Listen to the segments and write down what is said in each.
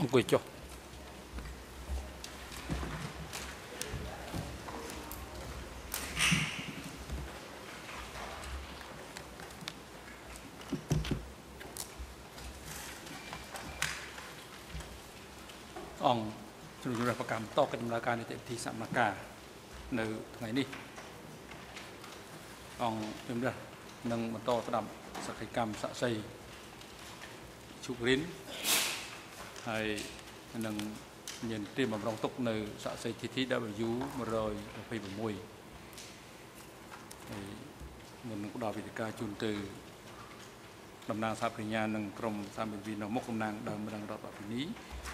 អង្គុយចុះអង្គជំនុំជម្រះប្រកម្មតកិច្ចដំណើរការនីតិវិធីសមការនៅថ្ងៃនេះអង្គជំរះនឹងបន្តស្ដាប់សកម្មសាក់សីជុករិនហើយនឹងមានទីបំរុងទុកនៅសាក់សី TTW 126ហើយមុននឹងផ្ដល់វិធីការជូនទៅតំណាងសហប្រញ្ញានិងក្រុមសាមគ្គីនៅមុខតំណាងដើមរងរដ្ឋបាលនី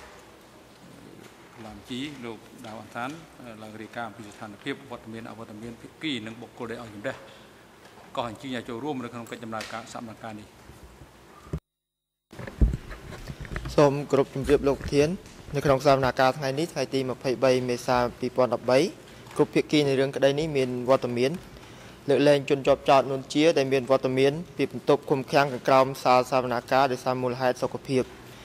ឡាមជីលោកដាវអន្សានឡើងរាយការណ៍ពីស្ថានភាពវត្តមានអវត្តមានភាគីនិងបុគ្គលដែលឲ្យជំរះក៏អញ្ជើញឲ្យចូលរួមនៅក្នុងកិច្ចដំណើរការសមការនេះសូមគោរពជម្រាបលោកប្រធាននៅក្នុងសវនកម្មថ្ងៃនេះថ្ងៃទី23មេសា2013គ្រប់ភាគីនៃរឿងក្តីនេះមានវត្តមានលើកលែងជនជាប់ចោតនួនជាដែលមានវត្តមានពីបន្ទប់ឃុំឃាំងខាងក្រោមសាលសវនកម្មដោយសារមូលហេតុសុខភាព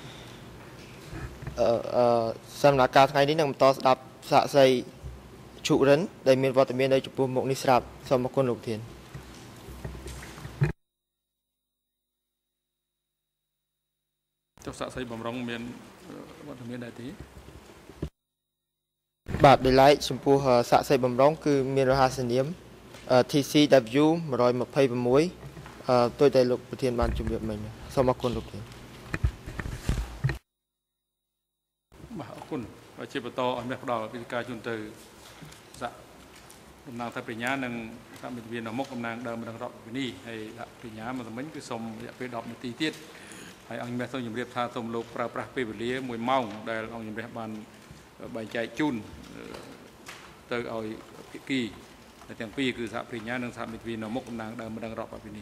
សវនកម្មថ្ងៃនេះនឹងបន្តស្ដាប់សាក្សីជុរិនដែលមានវត្តមាននៅចំពោះមុខនេះស្រាប់សូមអរគុណលោកប្រធានចុះសាក់សីបំរុងមានវត្តមានដែរទេបាទដោយឡែកចំពោះសាក់សីបំរុងគឺមានរហស្សនាម TCW 126ដោយតែលោកប្រធានបានជម្រាបមិញសូមអរគុណលោកប្រធានបាទអរគុណហើយជាបន្តឲ្យមានផ្ដល់វិធីការជូនទៅសហតំណាងថាបញ្ញានិងសហមិត្តviênនៅមុខតំណាងដើមរងរដ្ឋវិនីហើយសហបញ្ញាមកមិញគឺសូមរយៈពេល10នាទីទៀតហើយអង្គមានសូមជម្រាបថាសូមលោកប្រើប្រាស់ពេលវេលា1ម៉ោងដែលអង្គជំរះបានបែងចែកជូនទៅឲ្យភាគីទាំងពីរគឺសហបញ្ញានិងសហមិត្តviênនៅមុខតំណាងដើមរងរដ្ឋវិនី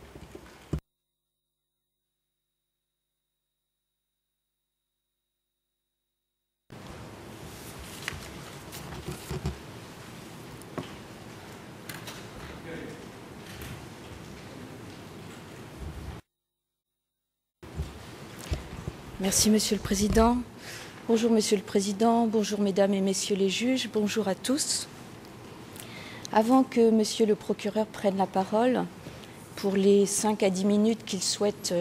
Merci Monsieur le Président. Bonjour Monsieur le Président, bonjour Mesdames et Messieurs les juges, bonjour à tous. Avant que Monsieur le procureur prenne la parole, pour les 5 à 10 minutes qu'il souhaite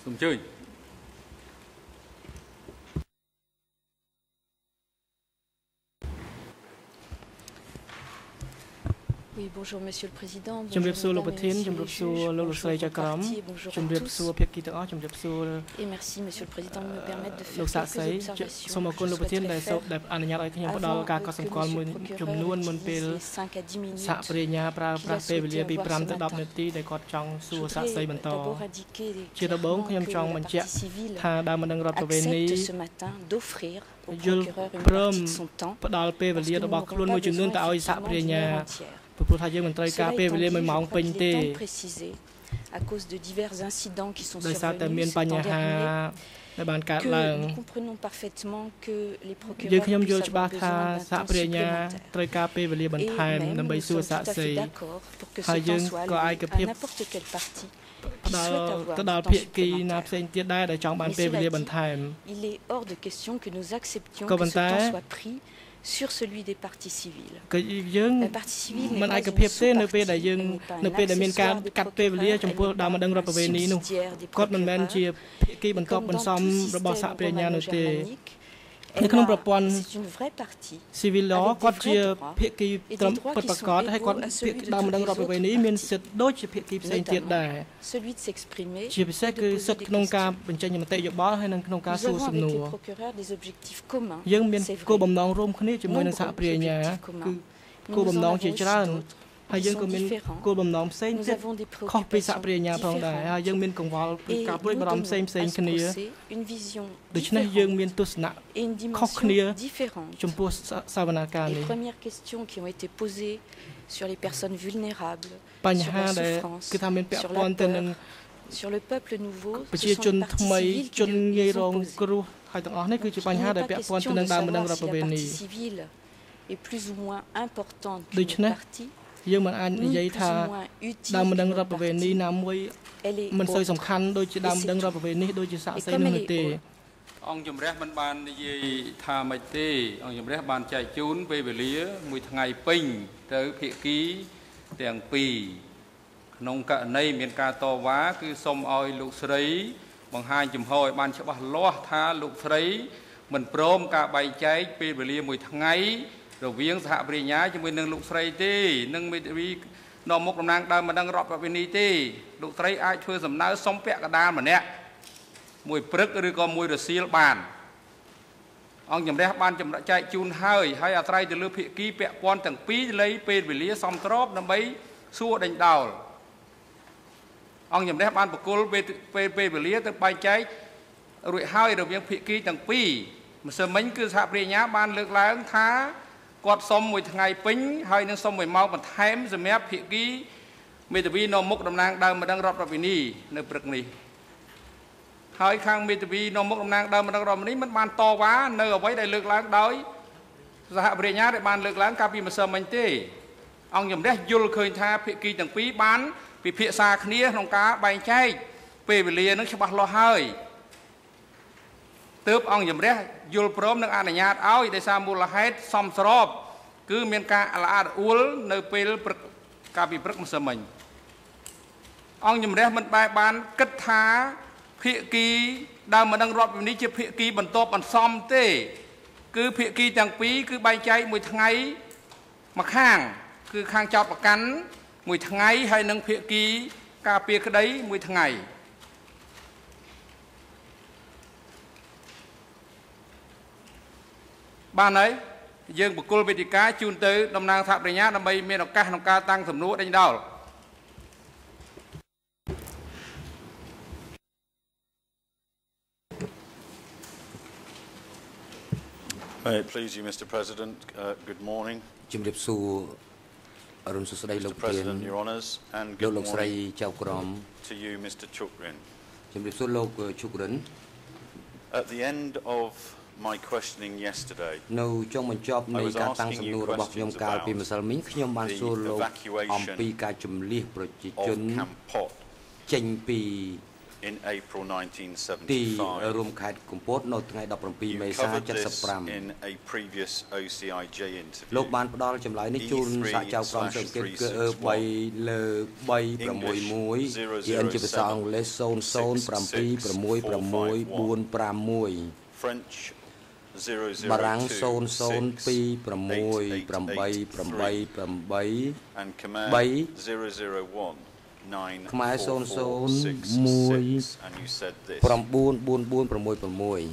សូមអញ្ជើញ Oui, bonjour Monsieur le Président. Bonjour Bonjour le Mesdames et Messieurs les juges, bonjour aux partis, bonjour à tous. Et merci Monsieur le Président de me permettre de faire quelques observations. Je souhaiterais faire avant que Monsieur le procureur utilise les 5 à 10 minutes qu'il a souhaité avoir ce matin. Je voudrais d'abord indiquer clairement que la partie civile accepte ce matin d'offrir au procureur une partie de son temps parce que nous n'aurons pas besoin effectivement d'une heure entière. Cela étant dit, je crois qu'il est temps de préciser, à cause de divers incidents qui sont survenus ces temps derniers, que nous comprenons parfaitement que les procureurs puissent avoir besoin d'un temps supplémentaire. Et même, nous sommes tout à fait d'accord pour que ce temps soit alloué à n'importe quelle partie qui souhaite avoir un temps supplémentaire. Mais cela dit, il est hors de question que nous acceptions que ce temps soit pris sur celui des parties civiles. La partie civile n'est pas une sous-partie, elle n'est pas un accessoire des procureurs, elle n'est pas un subsidiaire des procureurs. Comme dans tout système romano-germanique, c'est une vraie partie avec des vrais droits et des droits qui sont égaux à celui de toutes les autres parties. Notamment celui de s'exprimer et de poser des questions. Nous avons avec les procureurs des objectifs communs, c'est vrai. Nombreux objectifs communs. Mais nous en avons aussi d'autres. Ils sont différents. Nous avons des préoccupations différentes et nous devons exposer une vision différente et une dimension différente. Les premières questions qui ont été posées sur les personnes vulnérables, sur la souffrance, sur la peur, sur le peuple nouveau, ce sont les parties civiles qui les ont posées. Il n'est pas question de savoir si la partie civile est plus ou moins importante que les parties. យើងមិនអាចនិយាយថាដើមម្ដងរដ្ឋប្រវេណីណាមួយមិនសូវសំខាន់ដូចជាដើមម្ដងរដ្ឋប្រវេណីដូចជាសាក្សីនោះទេអង្គជំរះមិនបាននិយាយថាមិនទេអង្គជំរះបានចែកជូនពេលវេលាមួយថ្ងៃពេញទៅភាគីទាំងពីរក្នុងករណីមានការតវ៉ាគឺសូមឲ្យលោកស្រីបង្ហាញចំហឲ្យបានច្បាស់លាស់ថាលោកស្រីមិនព្រមការបែងចែកពេលវេលាមួយថ្ងៃរវាងសហប្រញ្ញាជាមួយនឹងលោកស្រីទេនឹងមេធាវីនាំមុខតំណាងដើមម្ដងរដ្ឋប្រវេណីទេលោកស្រីអាចធ្វើសំណើសុំពាក់កណ្ដាលម្នាក់មួយព្រឹកឬក៏មួយរសៀលបានអង្គជំរះបានចម្រាក់ចែកជូនហើយអាស្រ័យទៅលើភាគីពាក់ព័ន្ធទាំងពីរលៃពេលវេលាសមស្របដើម្បីសួរដេញដោលអង្គជំរះបានបកគលពេលវេលាទៅបែងចែករួចហើយរវាងភាគីទាំងពីរម្សិលមិញគឺសហប្រញ្ញាបានលើកឡើងថាគាត់សុំមួយថ្ងៃពេញហើយនឹងសុំ1ម៉ោងបន្ថែមសម្រាប់ភាគីមេធាវីនាំមុខតំណាងដើមម្ដងរដ្ឋប្រវេណីនៅព្រឹកនេះហើយខាងមេធាវីនាំមុខតំណាងដើមម្ដងរដ្ឋប្រវេណីមិនបានតវ៉ានៅអ្វីដែលលើកឡើងដោយសហប្រញ្ញាដែលបានលើកឡើងកាលពីម្សិលមិញទេអង្គជំរះយល់ឃើញថាភាគីទាំងពីរបានពិភាក្សាគ្នាក្នុងការបែងចែកពេលវេលានឹងច្បាស់លាស់ហើយទើបអង្គជំរះយល់ព្រមនឹងអនុញ្ញាតឲ្យដោយសារមូលហេតុសមស្របគឺមានការល្អអួលនៅពេលព្រឹកកាលពីព្រឹកម្សិលមិញអង្គជំរះមិនបែរបានគិតថាភាគីដើមម្ដងរដ្ឋនេះជាភាគីបន្ទាប់បន្សំទេគឺភាគីទាំងពីរគឺបែងចែកមួយថ្ងៃមួយខាងគឺខាងចោតប្រកាន់មួយថ្ងៃហើយនឹងភាគីការពារក្តីមួយថ្ងៃបានហើយយើងបកគលវេទិកាជូនទៅតំណាងសហប្រញ្ញាដើម្បីមានឱកាសក្នុងការតាំងសំណួរដេញដោល Please you, Mr. President. Good morning. Mr. President, Your Honours, and good morning to you, Mr. Chukrin. At the end of my questioning yesterday, I was asking you questions about the evacuation of Camp Pot in April ទី 1975. រួមខេត្តកំពតនៅថ្ងៃ 17 មេសា You covered this 75 in a previous OCIJ interview. លោកបានផ្ដល់ចម្លើយនេះជូនសហចៅក្រមសេដ្ឋកិច្ចគឺ 3/361 ជាជាភាសាអង់គ្លេស 0076664451 French បារាំង 00268888 and Khmer 001 ខ្មែរ 94466 and you said this. 94466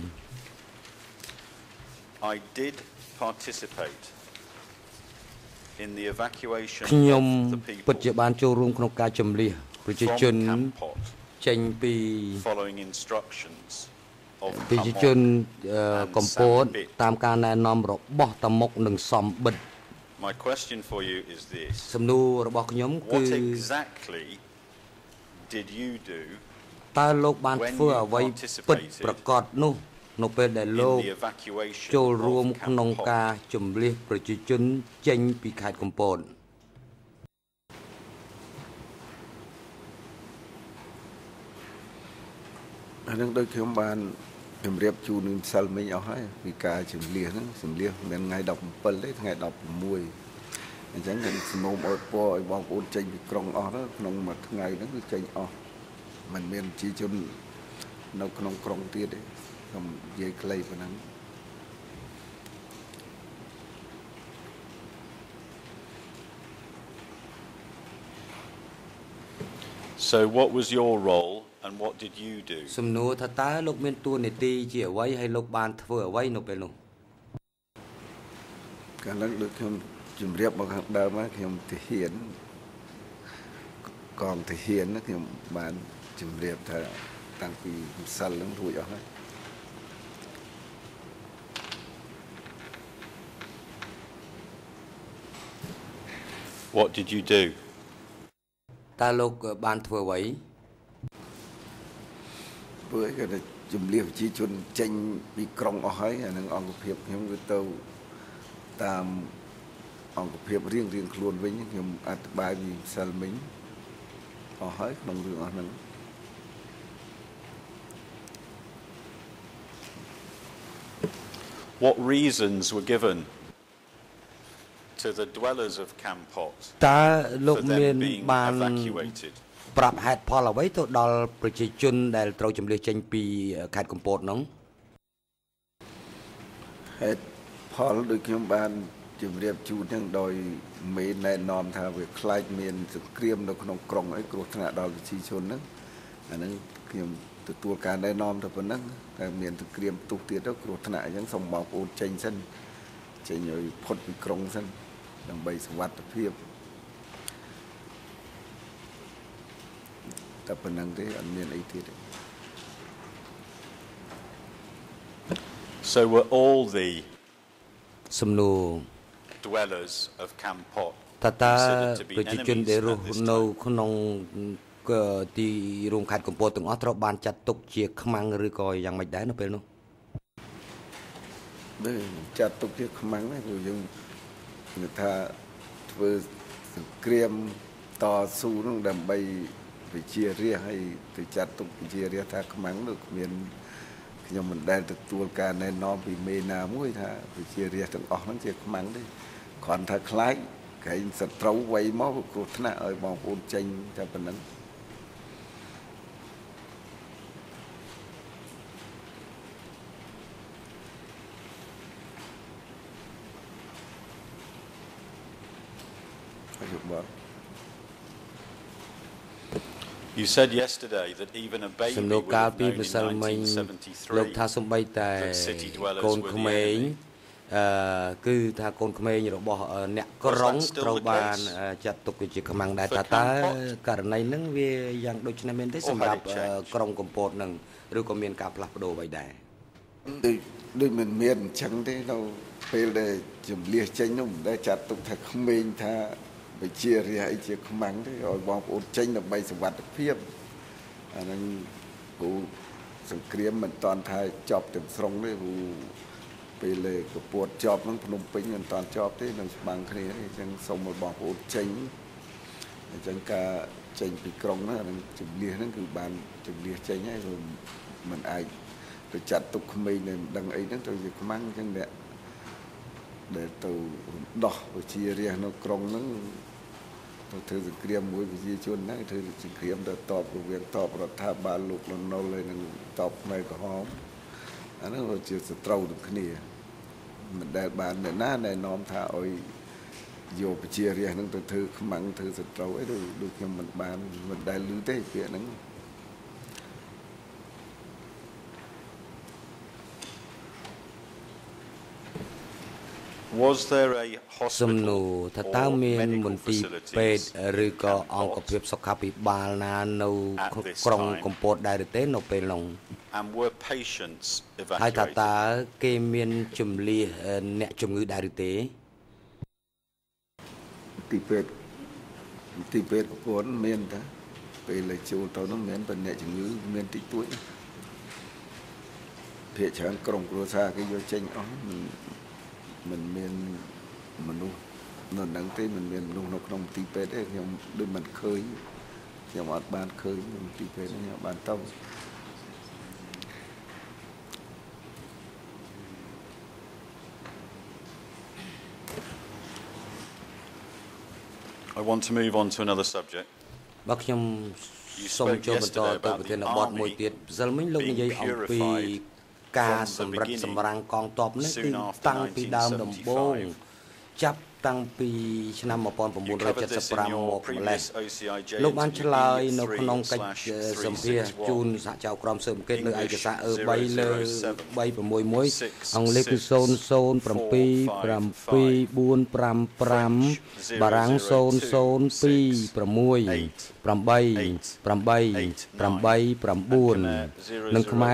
I did participate in the evacuation ខ្ញុំ of the ពិតជា people បានចូលរួមក្នុងការចម្លៀសប្រជាជន from Kampot ចេញពី following instructions of ប្រជាជន កំពតតាមការណែនាំរបស់តាមុកនិងសំបិត My question for you is this. សំណួររបស់ខ្ញុំគឺ What exactly did you do តើលោកបានធ្វើអ្វីពិតប្រាកដនោះនៅពេលដែល in លោក the evacuation ចូលរួម of ក្នុង Kampot? ការចម្លៀសប្រជាជនចេញពីខេត្តកំពតអានឹងដូចខ្ញុំបានជំរាបជូននឹងសិលមិញអស់ហើយពីការចម្លៀសហ្នឹងចម្លៀសមិនថ្ងៃ 17 ទេថ្ងៃ 16 អញ្ចឹងខ្ញុំសំណូមអរពរឲ្យបងប្អូនចេញពីក្រុងអស់ទៅក្នុងមួយថ្ងៃហ្នឹងគឺចេញអស់មិនមានប្រជាជននៅក្នុងក្រុងទៀតទេខ្ញុំនិយាយខ្លីប៉ុណ្ណឹង So what was your role and what did you do? សំណួរថាតើលោកមានតួនាទីជាអ្វីហើយលោកបានធ្វើអ្វីនៅពេលនោះកាលហ្នឹងដូចខ្ញុំជំរាបមកខាងដើមហ្នឹងខ្ញុំទាហានកងទាហានហ្នឹងខ្ញុំបានជំរាបថាតាំងពីម្សិលហ្នឹងរួចអស់ហើយ What did you do? តើលោកបានធ្វើអ្វីព្រោះគេជំលៀសប្រជាជនចេញពីក្រុងអស់ហើយអានឹងអង្គភាពខ្ញុំគឺទៅតាមអង្គភាពរៀងខ្លួនវិញខ្ញុំអធិប្បាយពីម្សិលមិញអស់ហើយក្នុងរឿងអស់ហ្នឹង What reasons were given to the dwellers of Kampot តើលោក for មាន them being បាន evacuated? ប្រាប់ហេតុផលអ្វីទៅដល់ប្រជាជនដែលត្រូវចម្លៀសចេញពីខេត្តកំពតនោះហេតុផលដូចខ្ញុំបានជំរាបជូនហ្នឹងដោយមេណែនាំថាវាខ្លាចមានសង្គ្រាមនៅក្នុងក្រុងអីគ្រោះថ្នាក់ដល់ប្រជាជនហ្នឹងអាហ្នឹងខ្ញុំទទួលការណែនាំទៅប៉ុណ្ណឹងតែមានសង្គ្រាមផ្ទុះទៀតទៅគ្រោះថ្នាក់អញ្ចឹងសូមបងប្អូនចេញសិនចេញឲ្យផុតពីក្រុងសិនដើម្បីសុវត្ថិភាពតែប៉ុណ្ណឹងទេអត់មានអីទៀតទេ So were all the សំណួរ dwellers of Kampot តើ considered to be ប្រជាជន enemies ដែលរ at ស់ this នៅ time? ក្នុងទីរួមខេត្តកំពតទាំងអស់ត្រូវបានចាត់ទុកជាខ្មាំងឬក៏យ៉ាងម៉េចដែរនៅពេលនោះចាត់ទុកជាខ្មាំងណាព្រោះយើងនិយាយថាធ្វើសង្គ្រាមតស៊ូនឹងដើម្បីវិជារាជឲ្យទៅចាត់ទុកវិជារាជថាខ្មាំងនោះគ្មានខ្ញុំមិនដែលទទួលការណែនាំពីមេណាមួយថាវិជារាជទាំងអស់ហ្នឹងជាខ្មាំងទេគ្រាន់ថាខ្លាចក្រែងសត្រូវវ័យមកគ្រោះថ្នាក់ឲ្យបងប្អូនចេញតែប៉ុណ្្នឹង You said yesterday that even a baby សំណួរ would កាល have ពី known ម្សិលមិញ in លោកថា 1973 សំបីតែកូនក្មេងគឺថាកូនក្មេងរបស់អ្នកក្រុងត្រូវបានចាត់ទុកជាខ្មាំងដែរតើករណីហ្នឹងវាយ៉ាងដូចនេះមែនទេសម្រាប់ក្រុងកំពតនឹងឬក៏មានការផ្លាស់ប្ដូរអ្វីដែរដូចមិនមានអញ្ចឹងទេនៅពេលដែលជំលៀសចេញនោះមិនដែលចាត់ទុកថាក្មេងថាវិជារាជអីជាខ្មាំងទេឲ្យបងប្អូនចេញដើម្បីសុវត្ថិភាពអាហ្នឹងព្រោះសង្គ្រាមមិនតាន់ថាចប់ទាំងស្រុងទេព្រោះពេលកពួតចប់ហ្នឹងភ្នំពេញមិនតាន់ចប់ទេនឹងច្បាំងគ្នាអញ្ចឹងសូមឲ្យបងប្អូនចេញអញ្ចឹងការចេញពីក្រុងហ្នឹងអានឹងជំនះហ្នឹងគឺបានជំនះចេញហើយព្រោះมันអាចទៅចាត់ទុកក្មេងដែលមិនដឹងអីហ្នឹងទៅជាខ្មាំងអញ្ចឹងអ្នកដែលទៅដោះប្រជារាស្ត្រនៅក្រុងហ្នឹងទៅធ្វើសង្គ្រាមមួយប្រជាជនហ្នឹងធ្វើសង្គ្រាមទៅតបរវាងតបរដ្ឋាភិបាលលោកលន់នល់ហើយនឹងតបខ្មែរក្រហមអាហ្នឹងជាសត្រូវនឹងគ្នាមិនដែលបានអ្នកណាណែនាំថាឲ្យយកប្រជារាស្ត្រហ្នឹងទៅធ្វើខ្មាំងធ្វើសត្រូវអីដូចខ្ញុំមិនដែលឮទេពាក្យហ្នឹង Was there a សំណួ hospital រថាតើមាន or មន្ទីរ medical ពេទ្យ facilities ឬក៏ in អង្គភាព Kampot សុខាភិបាលណានៅ at this ក្រុង time? កំពតដែរឬទេនៅពេលនោះ and were patients ហើយថា evacuated? តើគេមានជំនះអ្នកជំងឺដែរឬទេទីពេទ្យកំពតមានតាពេលចូលទៅនោះមានប៉ុន្តែអ្នកជំងឺមានតិចតួចភាគច្រើនក្រុមគ្រួសារគេយកចេញអស់មិនមានមនុស្សនៅហ្នឹងទេមិនមានមនុស្សនៅក្នុងទីពេទ្យទេខ្ញុំដូចមិនឃើញខ្ញុំអត់បានឃើញទីពេទ្យខ្ញុំបានទៅ I want to move on to another subject. បើខ្ញុំសូមចូលបន្តទៅប្រធានបទមួយទៀតម្សិលមិញលោកនិយាយអំពីការសម្រិតសម្រាំងកងទ័ពនេះគឺតាំងពីដើមដំបូងចាប់តាំងពីឆ្នាំ 1975 មកម្លេះលោកបានឆ្លើយនៅក្នុងកិច្ចសម្ភារជូនសហចៅក្រមស៊ើបអង្កេតលើឯកសារ 3 លើ 361 អង់គ្លេសគឺ 007 7455 បារាំង 002 68889 និងខ្មែរ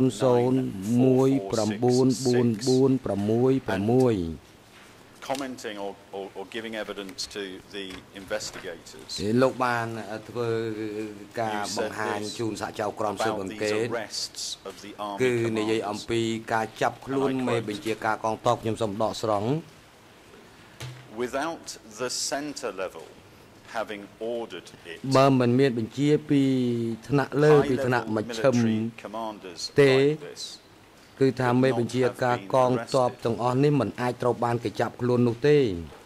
00194466 commenting or giving evidence to the investigators. លោកបានធ្វើការបង្ហាញជូនសហចៅក្រមស៊ើបអង្កេតគឺនិយាយអំពីការចាប់ខ្លួនមេបញ្ជាការកងទ័ពខ្ញុំសូមដកស្រង់ Without the center level having ordered it បើមិនមានបញ្ជាពីថ្នាក់លើពីថ្នាក់មជ្ឈិមទេគឺថាមេបញ្ជាការកងទ័ពទាំងអស់នេះមិនអាចត្រូវបានគេចាប់ខ្លួននោះទេ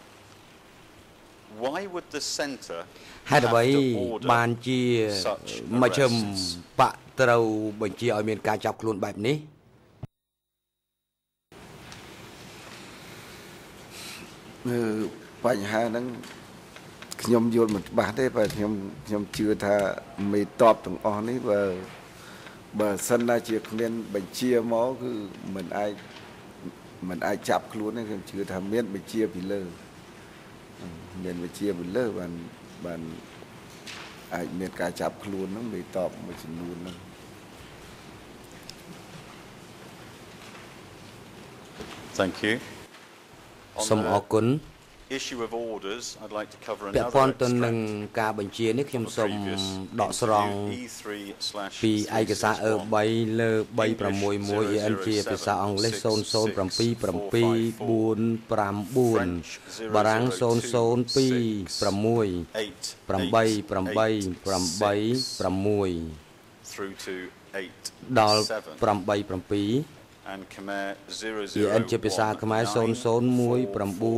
Why would the center ហេតុអ្វីបានជាមជ្ឈិមបកត្រូវបញ្ជាឲ្យមានការចាប់ខ្លួនបែបនេះបញ្ហាហ្នឹងខ្ញុំយល់មិនច្បាស់ទេបើខ្ញុំជឿថាមេតបទាំងអស់នេះបើសិនណាជាគ្មានបញ្ជាមកគឺមិនអាចចាប់ខ្លួនទេខ្ញុំជឿថាមានបញ្ជាពីលើមានបញ្ជាពីលើបានអាចមានការចាប់ខ្លួនហ្នឹងមេតបមួយចំនួនហ្នឹង Thank you សូមអរគុណ issue of orders I'd like to cover ពាក់ another ព័ន្ធទៅនឹងការបញ្ជានេះខ្ញុំសូមដកស្រង់ពីឯកសារ 3 លើ 361 EN ជាភាសាអង់គ្លេស 0077454 បារាំង 002 through to ដល់ 87 and Khmer EN ជាភាសាខ្មែរ 0019446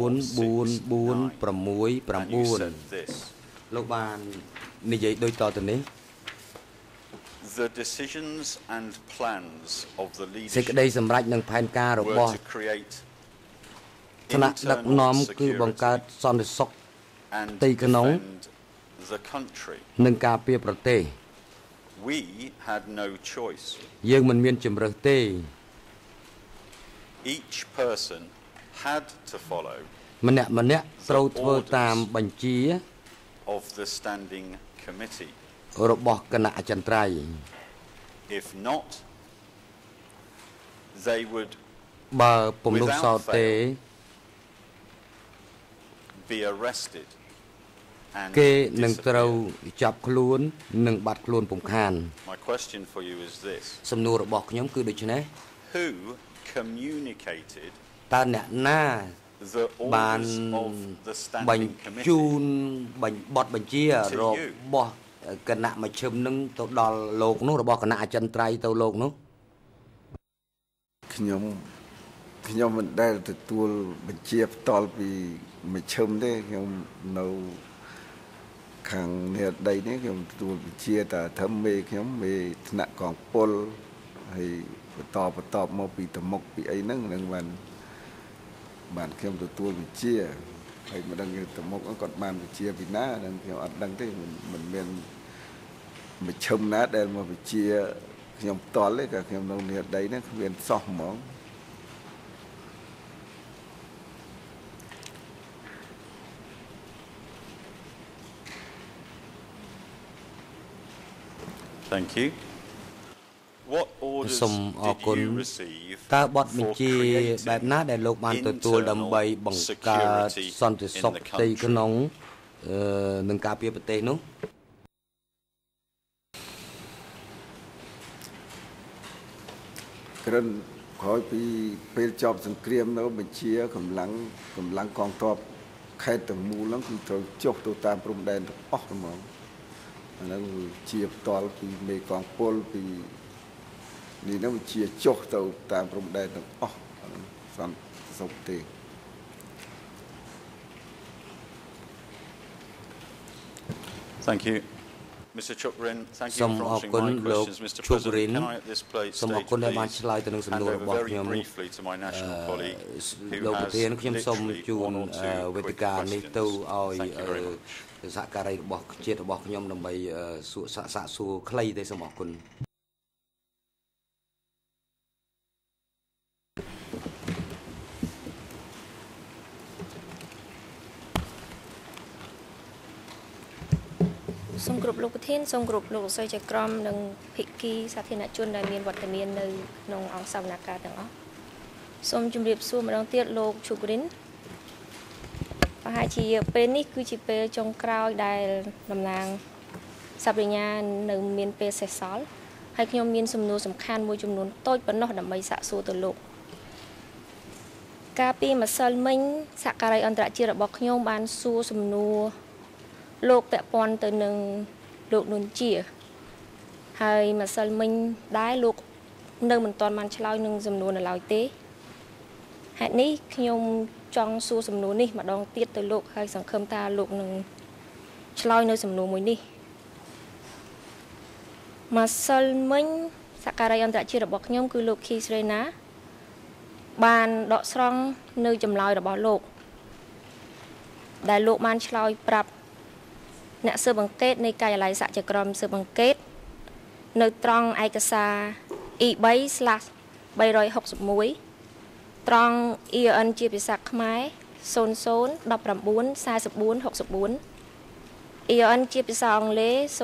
លោកបាននិយាយដូចតទៅនេះ The decisions and plans of the សេចក្តីសម្រេចនិងផែនការរបស់ថ្នាក់ដឹកនាំគឺបង្កើតសន្តិសុខទីក្នុងនិងការពារប្រទេស We had no choice យើងមិនមានជំរើសទេ Each person had to follow ម្នាក់ត្រូវធ្វើតាមបញ្ជា of the standing committee របស់គណៈអចិន្ត្រៃយ៍ If not they would បើពុំនោះសោតទេ be arrested and គេនឹងត្រូវចាប់ខ្លួននិងបាត់ខ្លួនពុំខាន My question for you is this សំណួររបស់ខ្ញុំគឺដូចនេះ Who communicated តើអ្នកណា the បាន orders of the បញ្ standing ជូ committee នបទបញ្ជារបស់គណៈមជ្ឈិមនឹងទៅដល់លោកនោះរបស់គណៈអចិន្ត្រៃយ៍ទៅលោកនោះខ្ញុំមិនដែលទទួលបញ្ជាផ្ទាល់ពីមជ្ឈិមទេខ្ញុំនៅខាងនេះដីនេះខ្ញុំទទួលបញ្ជាតែធ្វើមេខ្ញុំមេថ្នាក់កងពលហើយបន្តមកពីតមុកពីអីហ្នឹងបានខ្ញុំទទួលបញ្ជាហើយមិនដឹងតមុកគាត់បានបញ្ជាពីណាហ្នឹងខ្ញុំអត់ដឹងទេមិនមានមជ្ឈិមណាដែលមកបញ្ជាខ្ញុំផ្ទាល់ទេក៏ខ្ញុំនៅនេះដីហ្នឹងគ្មានសោះហ្មង Thank you. What orders did you receive តើបទបញ្ជាបែបណាដែលលោកបានទទួលដើម្បីបង្កើតសន្តិសុខផ្ទៃក្នុងនឹងការពារប្រទេសនោះក្រឹមក្រោយពីពេលចប់សង្គ្រាមនៅបញ្ជាកម្លាំងកងទ័ពខេត្តទាំងមូលហ្នឹងគឺត្រូវចុះទៅតាមព្រំដែនទាំងអស់ហ្មងអាហ្នឹងជាផ្ទាល់ពីមេកងពលពីនេះហ្នឹងជាចុះទៅតាមព្រំដែនទាំងអស់សន្តិសុខទេ Thank you Mr. Chukrin thank you for answering my questions Mr. President can I at this place state please hand over very briefly to my national colleague who has literally one or two quick questions សហការីរបស់ជាតិរបស់ខ្ញុំដើម្បីសាកសួរខ្លីទេសូមអរគុណសូមគ្រប់លោកប្រធានសូមគ្រប់លោកលោកស្រីជាក្រុមនិងភិក្ខីសាធារណជនដែលមានវត្តមាននៅក្នុងអង្គសវនកម្មទាំងអស់សូមជម្រាបសួរម្ដងទៀតលោកឈូក្រិនប្រហែលជាពេលនេះគឺជាពេលចុងក្រោយដែលតំណាងសប្ញ្ញានៅមានពេលសេសសល់ហើយខ្ញុំមានសំណួរសំខាន់មួយចំនួនតូចប៉ុណ្ណោះដើម្បីសាកសួរទៅលោកកាលពីម្សិលមិញសហការីអន្តរជាតិរបស់ខ្ញុំបានសួរសំណួរលោកពាក់ព័ន្ធទៅនឹងលោកនួនជាហើយម្សិលមិញដែរលោកនៅមិនទាន់បានឆ្លើយនឹងសំណួរនៅឡើយទេហេតុនេះខ្ញុំចង់សួរសំណួរនេះម្ដងទៀតទៅលោកហើយសង្ឃឹមថាលោកនឹងឆ្លើយនៅសំណួរមួយនេះម្សិលមិញសហការីអន្តរជាតិរបស់ខ្ញុំគឺលោកខីស្រីណាបានដកស្រង់នៅចម្លើយរបស់លោកដែលលោកបានឆ្លើយប្រាប់អ្នកស៊ើបអង្កេតនៃការិយាល័យសហជីវកម្មស៊ើបអង្កេតនៅត្រង់ឯកសារ E3/361 ត្រង់ EN ជាភាសាខ្មែរ00194464 EN ជាភាសាអង់គ្លេស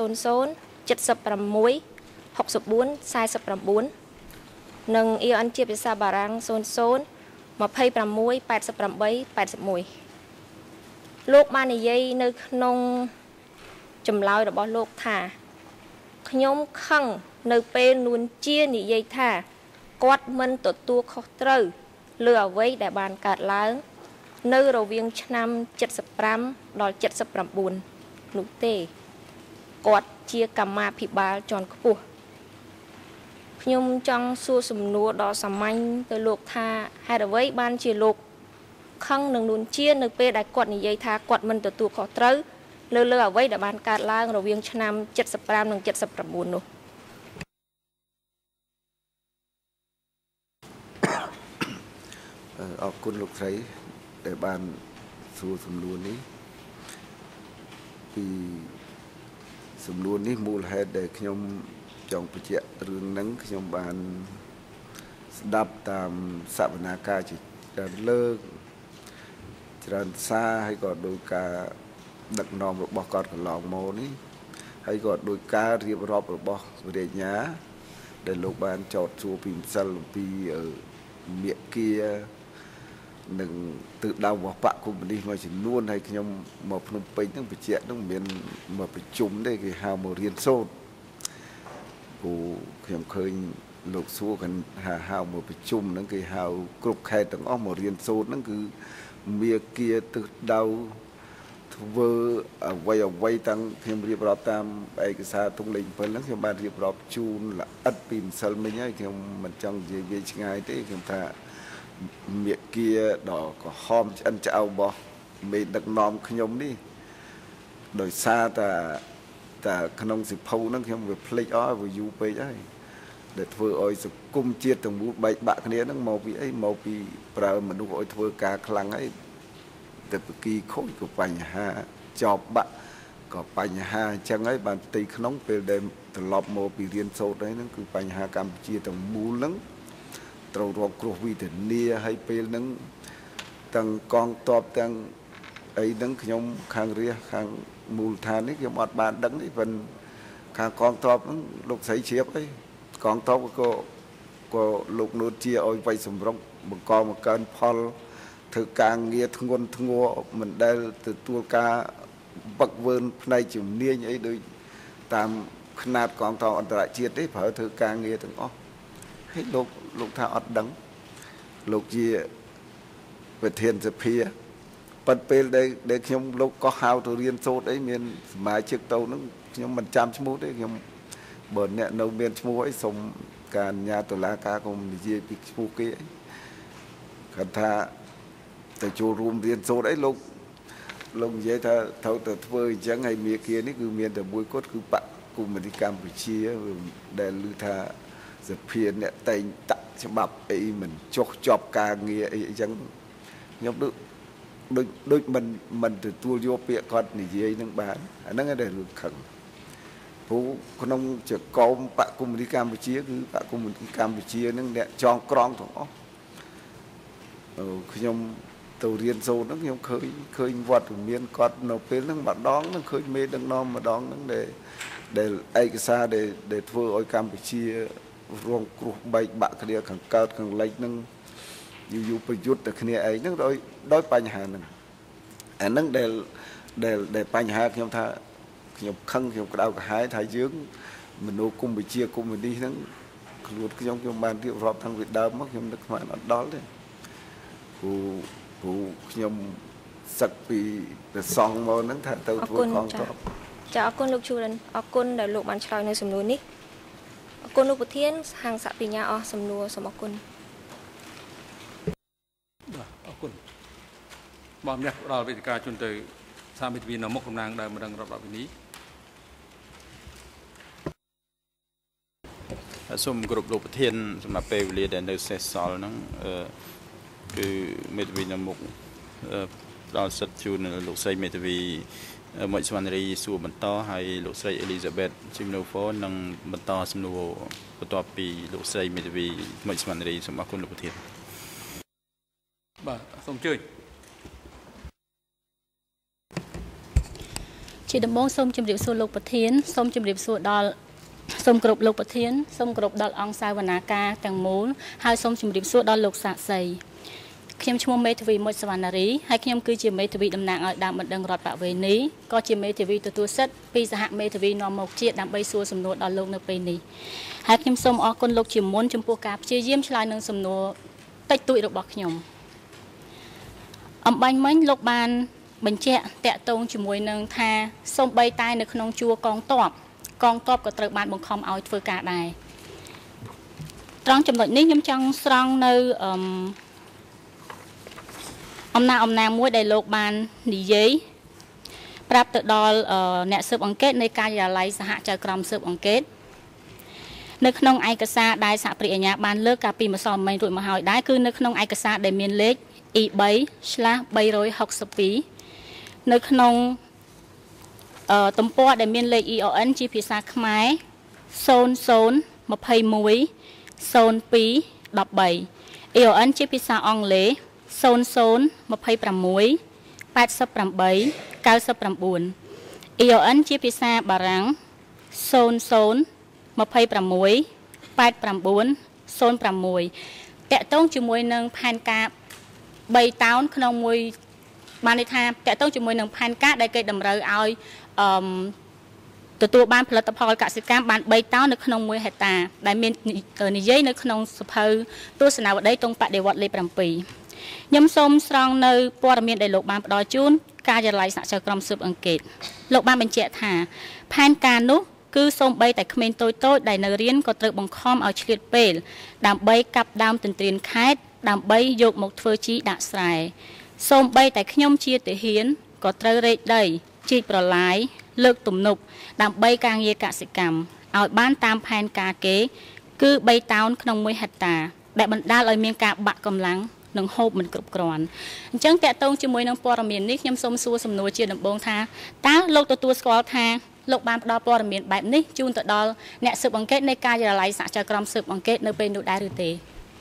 00766449និង EN ជាភាសាបារាំង00268881លោកបាននិយាយនៅក្នុងចម្លើយរបស់លោកថាខ្ញុំខឹងនៅពេលនួនជានិយាយថាគាត់មិនទទួលខុសត្រូវលើអ្វីដែលបានកើតឡើងនៅរវាងឆ្នាំ75ដល់79នោះទេគាត់ជាកម្មាភិបាលជាន់ខ្ពស់ខ្ញុំចង់សួរសំណួរដ៏សាមញ្ញទៅលោកថាហេតុអ្វីបានជាលោកខឹងនឹងនួនជានៅពេលដែលគាត់និយាយថាគាត់មិនទទួលខុសត្រូវលើអ្វីដែលបានកើតឡើងរវាងឆ្នាំ75និង79នោះអរគុណលោកស្រីដែលបានសួរសំណួរនេះពីសំណួរនេះមូលហេតុដែលខ្ញុំចង់បញ្ជាក់រឿងហ្នឹងខ្ញុំបានស្ដាប់តាមសវនាការជាច្រើនលើកច្រើនសារហើយក៏ដោយការដឹកនាំរបស់គាត់កន្លងមកនេះហើយក៏ដោយការរៀបរាប់របស់វិរិញ្ញាដែលលោកបានចោទសួរពីម្សិលអំពីមេគានិងទិសដៅរបស់បកកុម្មុយនីសមួយចំនួនហើយខ្ញុំមកភ្នំពេញហ្នឹងបញ្ជាក់ហ្នឹងមានមកប្រជុំទេគេហៅមករៀនសូត្រព្រោះខ្ញុំឃើញលោកសួរគាត់ហៅមកប្រជុំហ្នឹងគេហៅគ្រប់ខេត្តទាំងអស់មករៀនសូត្រហ្នឹងគឺមេគាទិសដៅធ្វើអ្វីទាំងខ្ញុំរៀបរាប់តាមឯកសារទុកលេខ7ហ្នឹងខ្ញុំបានរៀបរាប់ជូនល្អិតពីម្សិលមិញហើយខ្ញុំមិនចង់និយាយវាឆ្ងាយទេខ្ញុំថាមេគាដល់ក្រហមឆ្អិនឆ្អៅរបស់មេដឹកនាំខ្ញុំនេះដោយសារតែក្នុងសិភៅហ្នឹងខ្ញុំវាភ្លេចអស់វាយូរពេកហើយដែលធ្វើឲ្យសង្គមជាតិទាំងមូលបែកបាក់គ្នាហ្នឹងមកពីអីមកពីប្រើមនុស្សឲ្យធ្វើការខ្លាំងហើយតែបកីខូចក៏បញ្ហាចប់បាក់ក៏បញ្ហាអញ្ចឹងហើយបានផ្ទៃក្នុងពេលដែលត្រឡប់មកពីរៀនសូត្រហ្នឹងគឺបញ្ហាកម្ពុជាទាំងមូលហ្នឹងត្រូវរងគ្រោះវិធានាហើយពេលហ្នឹងទាំងកងទ័ពទាំងអីហ្នឹងខ្ញុំខាងរាជខាងមូលដ្ឋាននេះខ្ញុំអត់បានដឹងទេប៉ុន្តែខាងកងទ័ពហ្នឹងលោកស្រីជ្រាបអីកងទ័ពក៏លោកនួនជាឲ្យវាយសម្រុកបង្កមកកើនផលធ្វើការងារធ្ងន់ធ្ងរមិនដែលទទួលការវឹកវើផ្នែកជំនាញអីដូចតាមຂະຫນាតកងទ័ពអន្តរជាតិទេប្រើធ្វើការងារទាំងអស់ហើយលោកថាអត់ដឹងលោកជាប្រធានសភាប៉ុន្តែពេលដែលខ្ញុំលោកក៏ហៅទៅរៀនសូត្រអីមានសមាជិកទៅហ្នឹងខ្ញុំមិនចាំឈ្មោះទេខ្ញុំបើអ្នកនៅមានឈ្មោះអីសូមការអនុញ្ញាតតុលាការកុំនិយាយពីឈ្មោះគេអីគាត់ថាទៅចូលរួមរៀនសូត្រអីលោកនិយាយថាត្រូវទៅធ្វើអញ្ចឹងហើយមេគានេះគឺមានតែមួយគត់គឺបកគុំនីកម្ពុជាដែលឮថាសភាអ្នកតែងតាក់ច្បាប់អីមិនចុះចប់ការងារអីអញ្ចឹងខ្ញុំដូចមិនទទួលយកពាក្យគាត់និយាយនឹងបានអាហ្នឹងឯងដែលរឿងខឹងព្រោះក្នុងចកោមបកគុំនីកម្ពុជាគឺបកគុំនីកម្ពុជានឹងអ្នកចងក្រងទាំងអស់ខ្ញុំទៅរៀនសូត្រហ្នឹងខ្ញុំឃើញវត្តមានគាត់នៅពេលហ្នឹងម្ដងហ្នឹងឃើញមេដឹកនាំម្ដងហ្នឹងដែលឯកសារដែលធ្វើឲ្យកម្ពុជារងគ្រោះបែកបាក់គ្នាខាងកើតខាងលិចហ្នឹងយូរប្រយុទ្ធតែគ្នាឯងហ្នឹងដោយបញ្ហាហ្នឹងអាហ្នឹងដែលបញ្ហាខ្ញុំថាខ្ញុំខឹងខ្ញុំក្តៅក្រហាយថាយើងមនុស្សកម្ពុជាកុម្មុយនីសហ្នឹងខ្លួនខ្ញុំបានរៀបរាប់តាំងពីដើមមកខ្ញុំនឹកស្មានអត់ដល់ទេព្រោះខ្ញុំសឹកពីព្រះសង្ឃមកហ្នឹងថាទៅធ្វើកងទ័ពចាអរគុណលោកជួរិនអរគុណដែលលោកបានឆ្លើយនៅសំណួរនេះអរគុណលោកប្រធានហាងសកញ្ញាអស់សំណួរសូមអរគុណបាទអរគុណបងអ្នកផ្ដល់វេទិកាជូនទៅសាមិត្តវិនមុខតំណាងដើមម្ដងរដ្ឋវិនីសូមគោរពលោកប្រធានសម្រាប់ពេលវេលាដែលនៅសេសសល់ហ្នឹងគឺមេធាវីនៅមុខផ្ដល់សិទ្ធិជូនលោកស្រីមេធាវីមុចស្វណ្ណរីសួរបន្តហើយលោកស្រីអេលីសាបេតស៊ីមណូហ្វនឹងបន្តសំណួរបន្ទាប់ពីលោកស្រីមេធាវីមុចស្វណ្ណរីសូមអរគុណលោកប្រធានបាទសូមអញ្ជើញជាដំបូងសូមជម្រាបសួរលោកប្រធានសូមជម្រាបសួរដល់សូមគោរពលោកប្រធានសូមគោរពដល់អង្គសាវនាការទាំងមូលហើយសូមជម្រាបសួរដល់លោកសាក្សីខ្ញុំឈ្មោះមេធាវីមុចសវណ្ណារីហើយខ្ញុំគឺជាមេធាវីតំណាងឲ្យដើមបណ្ដឹងរដ្ឋបវេនីក៏ជាមេធាវីទទួលសិទ្ធិពីសហមេធាវីនាំមកជាតិដើម្បីសួរសំណួរដល់លោកនៅពេលនេះហើយខ្ញុំសូមអរគុណលោកជាមុនចំពោះការព្យាយាមឆ្លើយនឹងសំណួរតិចតួចរបស់ខ្ញុំអំបញ្ញមិញលោកបានបញ្ជាក់តាក់ទងជាមួយនឹងថាសូម្បីតែនៅក្នុងជួរកងទ័ពក៏ត្រូវបានបង្ខំឲ្យធ្វើការដែរត្រង់ចំណុចនេះខ្ញុំចង់ស្រង់នៅអំណាងមួយដែលលោកបាននិយាយប្រាប់ទៅដល់អ្នកស៊ើបអង្កេតនៃការិយាល័យសហចៅក្រមស៊ើបអង្កេតនៅក្នុងឯកសារដែលសហប្រតិអាជ្ញាបានលើកកាលពីម្សិលមិញរួចមកហើយដែរគឺនៅក្នុងឯកសារដែលមានលេខ E3/362 នៅក្នុងទំព័រដែលមានលេខ EON ជាភាសាខ្មែរ0020200213 EON ជាភាសាអង់គ្លេស00268899 EON ជាភាសាបារាំង00268906តកតងជាមួយនឹងផែនការ3តោនក្នុងមួយបានន័យថាតកតងជាមួយនឹងផែនការដែលគេតម្រូវឲ្យទទួលបានផលិតផលកសិកម្មបាន3តោននៅក្នុង1ហិកតាដែលមាននិយាយនៅក្នុងសភៅទស្សនាវដ្តីតុងបដិវត្តលេខ7ខ្ញុំសូមស្រង់នៅព័ត៌មានដែលលោកបានផ្ដល់ជូនការចល័យសហក្រមស៊ើបអង្កេតលោកបានបញ្ជាក់ថាផែនការនោះគឺសូម្បីតែក្មេងតូចៗដែលនៅរៀនក៏ត្រូវបង្ខំឲ្យឆ្លៀតពេលដើម្បីកាប់ដើមទន្ទ្រានខេត្តដើម្បីយកមកធ្វើជីដាក់ស្រែសូម្បីតែខ្ញុំជាទាហានក៏ត្រូវរែកដីជីកប្រឡាយលើកទំនប់ដើម្បីការងារកសិកម្មឲ្យបានតាមផែនការគេគឺ3តោនក្នុង1ហិកតាដែលបណ្ដាលឲ្យមានការបាក់កម្លាំងនិងហូបមិនគ្រប់គ្រាន់អញ្ចឹងតកតងជាមួយនឹងព័ត៌មាននេះខ្ញុំសូមសួរសំណួរជាដំបូងថាតើលោកទទួលស្គាល់ថាលោកបានផ្ដល់ព័ត៌មានបែបនេះជូនទៅដល់អ្នកស៊ើបអង្កេតនៃការិយាល័យសហក្រមស៊ើបអង្កេតនៅពេលនោះដែរឬទេ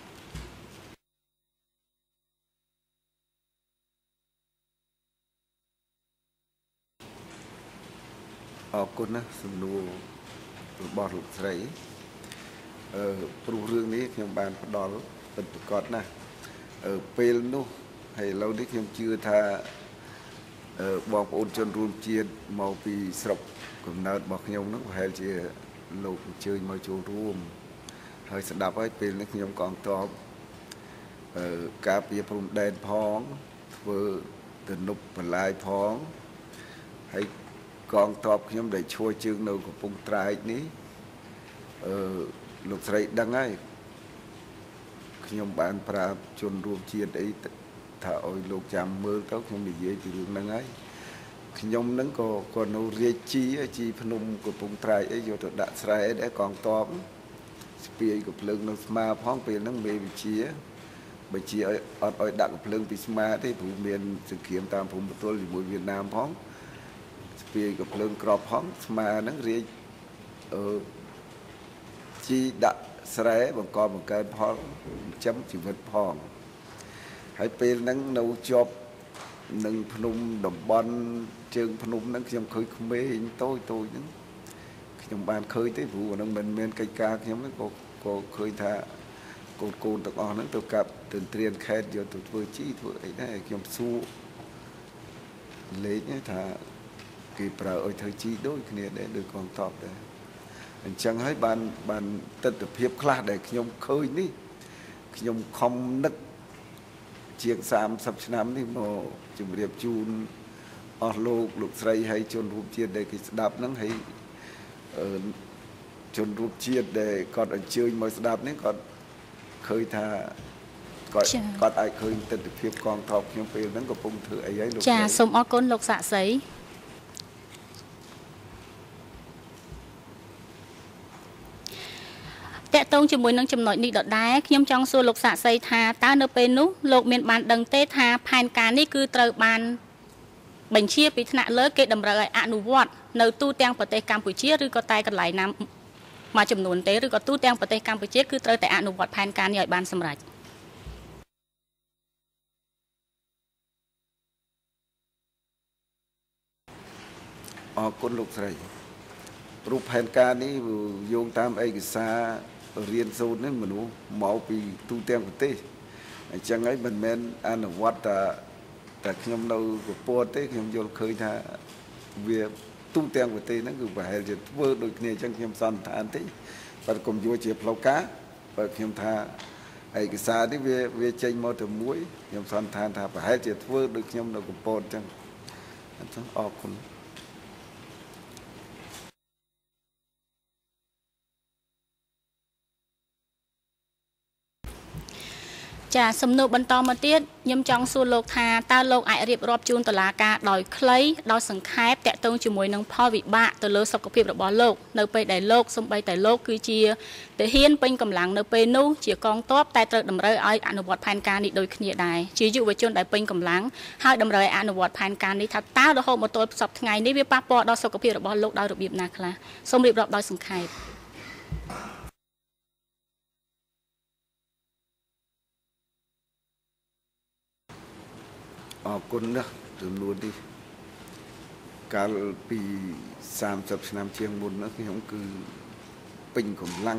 អរគុណណាសំណួររបស់លោកស្រីព្រោះរឿងនេះខ្ញុំបានផ្ដល់ពិតប្រាកដណាស់ពេលនោះហើយឥឡូវនេះខ្ញុំជឿថាបងប្អូនជនរួមជាតិមកពីស្រុកកំណើតរបស់ខ្ញុំហ្នឹងប្រហែលជាលោកអញ្ជើញមកចូលរួមហើយស្ដាប់ហើយពេលនេះខ្ញុំកងទ័ពការពារព្រំដែនផងធ្វើទំនប់បន្លាយផងហើយកងទ័ពខ្ញុំដែលឈួរជើងនៅកំពង់ត្រាយនេះលោកស្រីដឹងហើយខ្ញុំបានប្រាប់ជនរួមជាតិអីថាឲ្យលោកចាំមើលទៅខ្ញុំនិយាយពីរឿងហ្នឹងហើយខ្ញុំហ្នឹងក៏នៅរាជជីភ្នំកំពង់ត្រាយអីយកទៅដាក់ស្រែដែរកងទ័ពស្ពាយកំភ្លើងនៅស្មាផងពេលហ្នឹងមេវិជាបើជាអត់ឲ្យដាក់កំភ្លើងពីស្មាទេព្រោះមានសង្គ្រាមតាមព្រំប្រទល់ជាមួយវៀតណាមផងស្ពាយកំភ្លើងក្របផងស្មាហ្នឹងរាជជីដាក់ស្រែបង្កបង្កើនផលចំជីវិតផងហើយពេលហ្នឹងនៅជាប់នឹងភ្នំតំបន់ជើងភ្នំហ្នឹងខ្ញុំឃើញក្មេងតូចហ្នឹងខ្ញុំបានឃើញទេព្រោះអាហ្នឹងមិនមែនកិច្ចការខ្ញុំទេក៏ឃើញថាកូនទាំងអស់ហ្នឹងទៅកាប់ទន្ទ្រានខេត្តយកទៅធ្វើជីធ្វើអីដែរខ្ញុំសួរលេខថាគេប្រើឲ្យធ្វើជីដូចគ្នាដែរដូចកងទ័ពដែរអញ្ចឹងហើយបានទស្សនវិជ្ជាខ្លះដែលខ្ញុំឃើញនេះខ្ញុំខំនឹកជាង30ឆ្នាំនេះមកជម្រាបជូនអស់លោកស្រីហើយជនរួមជាតិដែលគេស្ដាប់ហ្នឹងហើយជនរួមជាតិដែលគាត់អញ្ជើញមកស្ដាប់នេះគាត់ឃើញថាគាត់អាចឃើញទស្សនវិជ្ជាកងទ័ពខ្ញុំពេលហ្នឹងកំពុងធ្វើអីហើយលោកចាសូមអរគុណលោកសាក់សីតកតងជាមួយនឹងចំណុចនេះដដែលខ្ញុំចង់សួរលោកសាក់សីថាតើនៅពេលនោះលោកមានបានដឹងទេថាផែនការនេះគឺត្រូវបានបញ្ជាពីថ្នាក់លើគេតម្រូវឲ្យអនុវត្តនៅទូទាំងប្រទេសកម្ពុជាឬក៏តែកន្លែងណាមួយចំនួនទេឬក៏ទូទាំងប្រទេសកម្ពុជាគឺត្រូវតែអនុវត្តផែនការនេះឲ្យបានសម្រេចអរគុណលោកស្រីរូបផែនការនេះយោងតាមឯកសាររៀនសូត្រនេះមនុស្សមកពីទូទាំងប្រទេសអញ្ចឹងហើយមិនមែនអនុវត្តតែខ្ញុំនៅប្រព័ន្ធទេខ្ញុំយល់ឃើញថាវាទូទាំងប្រទេសហ្នឹងគឺប្រហែលជាធ្វើដូចគ្នាអញ្ចឹងខ្ញុំសន្និដ្ឋានទេបើកុំយល់ជាផ្លូវការបើខ្ញុំថាឯកសារនេះវាចេញមកតែមួយខ្ញុំសន្និដ្ឋានថាប្រហែលជាធ្វើដូចខ្ញុំនៅប្រព័ន្ធអញ្ចឹងអរគុណចាសំណួរបន្តមកទៀតខ្ញុំចង់សួរលោកថាតើលោកអាចរៀបរាប់ជូនតុលាការដោយខ្លីដោយសង្ខេបតាក់ទងជាមួយនឹងផលវិបាកទៅលើសុខភាពរបស់លោកនៅពេលដែលលោកសូម្បីតែលោកគឺជាទាហានពេញកម្លាំងនៅពេលនោះជាកងទ័ពតែត្រូវតម្រូវឲ្យអនុវត្តផែនការនេះដូចគ្នាដែរជាយុវជនដែលពេញកម្លាំងហើយតម្រូវឲ្យអនុវត្តផែនការនេះថាតើរហូតមកទល់សប្តាហ៍ថ្ងៃនេះវាប៉ះពាល់ដល់សុខភាពរបស់លោកដោយរបៀបណាខ្លះសូមរៀបរាប់ដោយសង្ខេបអរគុណណាស់ចំនួននេះកាលពី30ឆ្នាំជាងមុននោះខ្ញុំគឺពេញកម្លាំង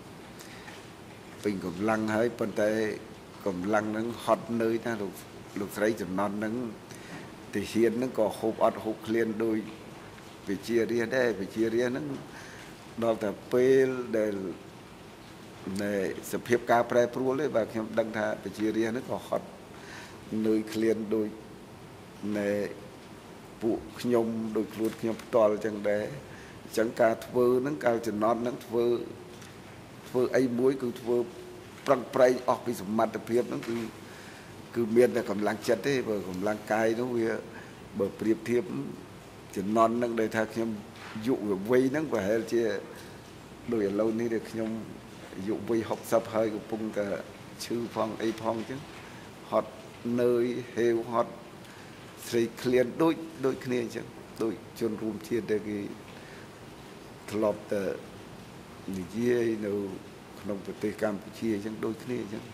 ហើយប៉ុន្តែកម្លាំងហ្នឹងហត់នឿយណាលោកស្រីចំណន់ហ្នឹងទាហានហ្នឹងក៏ហូបអត់ហូបឃ្លានដោយវិជារាជដែរវិជារាជហ្នឹងដល់តែពេលដែលសភាពការប្រែប្រួលទេបាទខ្ញុំដឹងថាវិជារាជហ្នឹងក៏ហត់នឿយឃ្លានដោយពួកខ្ញុំដោយខ្លួនខ្ញុំផ្ទាល់ចឹងដែរអញ្ចឹងការធ្វើហ្នឹងការចំណត់ហ្នឹងធ្វើអីមួយគឺធ្វើប្រឹងប្រែងអស់ពីសមត្ថភាពហ្នឹងគឺមានតែកម្លាំងចិត្តទេបើកម្លាំងកាយនោះវាបើប្រៀបធៀបចំណន់ហ្នឹងដែលថាខ្ញុំយុវ័យហ្នឹងប្រហែលជាដោយឥឡូវនេះដែលខ្ញុំយុវ័យ60ហើយកំពុងតែឈឺផងអីផងអញ្ចឹងហត់នឿយហេវហត់ស្រីឃ្លានដូចគ្នាអញ្ចឹងដូចជនរួមជាតិដែលគេធ្លាប់តែនិយាយនៅក្នុងប្រទេសកម្ពុជាអញ្ចឹងដូចគ្នាអញ្ចឹង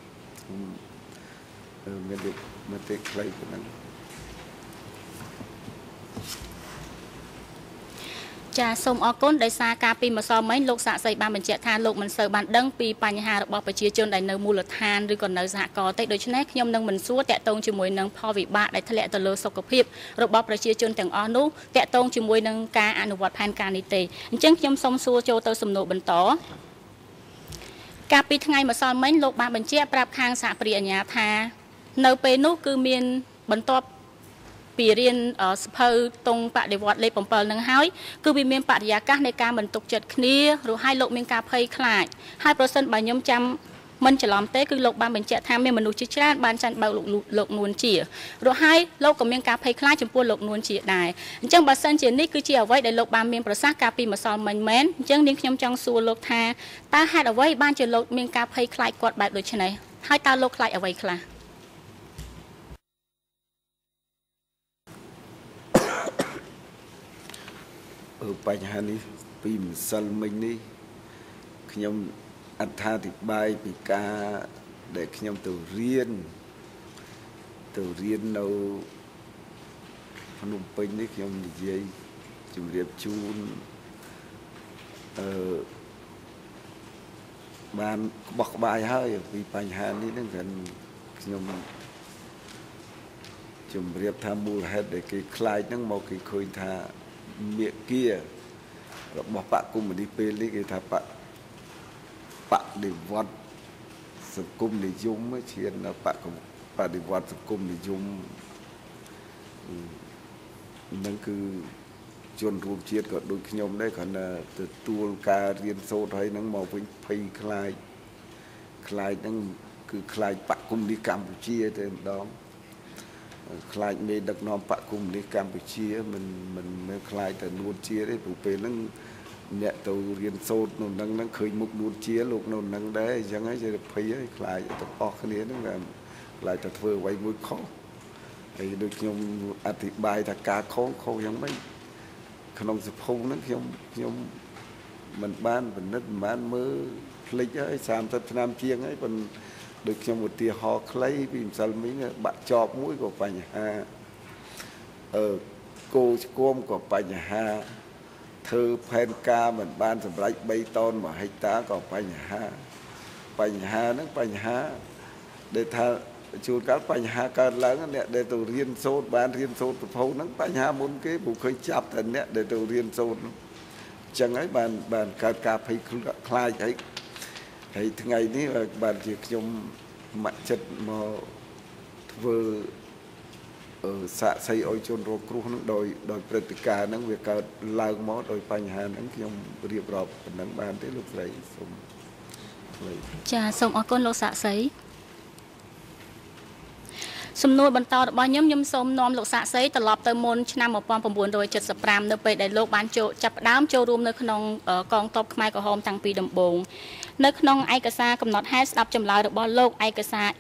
មានមតិខ្លីប៉ុណ្ណឹងចាសូមអរគុណដោយសារការពីម្សិលមិញលោកសាក់សីបានបញ្ជាក់ថាលោកមិនសូវបានដឹងពីបញ្ហារបស់ប្រជាជនដែលនៅមូលដ្ឋានឬក៏នៅសហគមន៍ទេដូច្នេះខ្ញុំនឹងមិនសួរតាក់ទងជាមួយនឹងផលវិបាកដែលធ្លាក់ទៅលើសុខភាពរបស់ប្រជាជនទាំងអស់នោះតាក់ទងជាមួយនឹងការអនុវត្តផែនការនេះទេអញ្ចឹងខ្ញុំសូមសួរចូលទៅសំណួរបន្តកាលពីថ្ងៃម្សិលមិញលោកបានបញ្ជាក់ប្រាប់ខាងសហព្រាអាជ្ញាថានៅពេលនោះគឺមានបន្ទាប់ពីរៀនសភៅតុងបដិវត្តលេខ7នឹងហើយគឺវាមានបរិយាកាសនៃការមិនទុកចិត្តគ្នារហ័យលោកមានការភ័យខ្លាចហើយប្រសិនបើខ្ញុំចាំមិនច្រឡំទេគឺលោកបានបញ្ជាក់ថាមានមនុស្សជាច្រើនបានចាញ់បោកលោកនួនជារហ័យលោកក៏មានការភ័យខ្លាចចំពោះលោកនួនជាដែរអញ្ចឹងបើសិនជានេះគឺជាអ្វីដែលលោកបានមានប្រសាសន៍កាលពីម្សិលមិញមែនអញ្ចឹងនាងខ្ញុំចង់សួរលោកថាតើហេតុអ្វីបានជាលោកមានការភ័យខ្លាចគាត់បែបដូចនេះហើយតើលោកខ្លាចអ្វីខ្លះបញ្ហានេះពីម្សិលមិញនេះខ្ញុំអត្ថាធិប្បាយពីការដែលខ្ញុំទៅរៀននៅភ្នំពេញនេះខ្ញុំនិយាយជម្រាបជូនបានក្បោះក្បាយហើយពីបញ្ហានេះហ្នឹងខ្ញុំជម្រាបថាមូលហេតុដែលគេខ្លាចហ្នឹងមកគេឃើញថាមេគារបស់បកកុម្មុយនីសពេលនេះគេថាបដិវត្តសង្គមនិយមឈានបដិវត្តសង្គមនិយមនឹងគឺជនរួមជាតិក៏ដូចខ្ញុំដែរគ្រាន់តែទទួលការរៀនសូត្រហើយនឹងមកវិញភ័យខ្លាចហ្នឹងគឺខ្លាចបកកុម្មុយនីសកម្ពុជាតែម្ដងខ្លាចមេដឹកនាំបកកុម្មុយនីសកម្ពុជាមិនខ្លាចតែនួនជាទេព្រោះពេលហ្នឹងអ្នកទៅរៀនសូត្រនៅហ្នឹងឃើញមុខនួនជាលោកនៅហ្នឹងដែរអញ្ចឹងហើយជាភ័យហើយខ្លាចទាំងអស់គ្នាហ្នឹងតែខ្លាចតែធ្វើអ្វីមួយខុសហើយដូចខ្ញុំអធិប្បាយថាការខុសយ៉ាងម៉េចក្នុងសភៅហ្នឹងខ្ញុំមិនបានពិនិត្យមិនបានមើលភ្លេចហើយ30ឆ្នាំជាងហើយប៉ុន្តែដូចខ្ញុំឧទាហរណ៍ខ្លីពីម្សិលមិញបាក់ចប់មួយក៏បញ្ហាគោស្គមក៏បញ្ហាធ្វើផែនការមិនបានសម្រេច3តោន1ហិកតាក៏បញ្ហាហ្នឹងបញ្ហាដែលថាជួនកាលបញ្ហាកើតឡើងអ្នកដែលទៅរៀនសូត្របានរៀនសូត្រប្រភពហ្នឹងបញ្ហាមុនគេព្រោះឃើញចាប់តែអ្នកដែលទៅរៀនសូត្រហ្នឹងអញ្ចឹងហើយបានកើតការភ័យខ្លាចហើយថ្ងៃនេះបានជាខ្ញុំមកចិត្តមកធ្វើសាកសីឲ្យជនរងគ្រោះហ្នឹងដោយព្រឹត្តិការណ៍ហ្នឹងវាកើតឡើងមកដោយបញ្ហាហ្នឹងខ្ញុំរៀបរាប់ប៉ុណ្ណឹងបានទេលោកស្រីសូមចាសូមអរគុណលោកសាកសីសំណួរបន្តរបស់ខ្ញុំសូមនាំលោកសាកសីត្រឡប់ទៅមុនឆ្នាំ1975នៅពេលដែលលោកបានចាប់ផ្ដើមចូលរួមនៅក្នុងកងទ័ពខ្មែរក្រហមតាំងពីដំបូងនៅក្នុងឯកសារកំណត់ហេតុស្ដាប់ចម្លើយរបស់លោកឯកសារ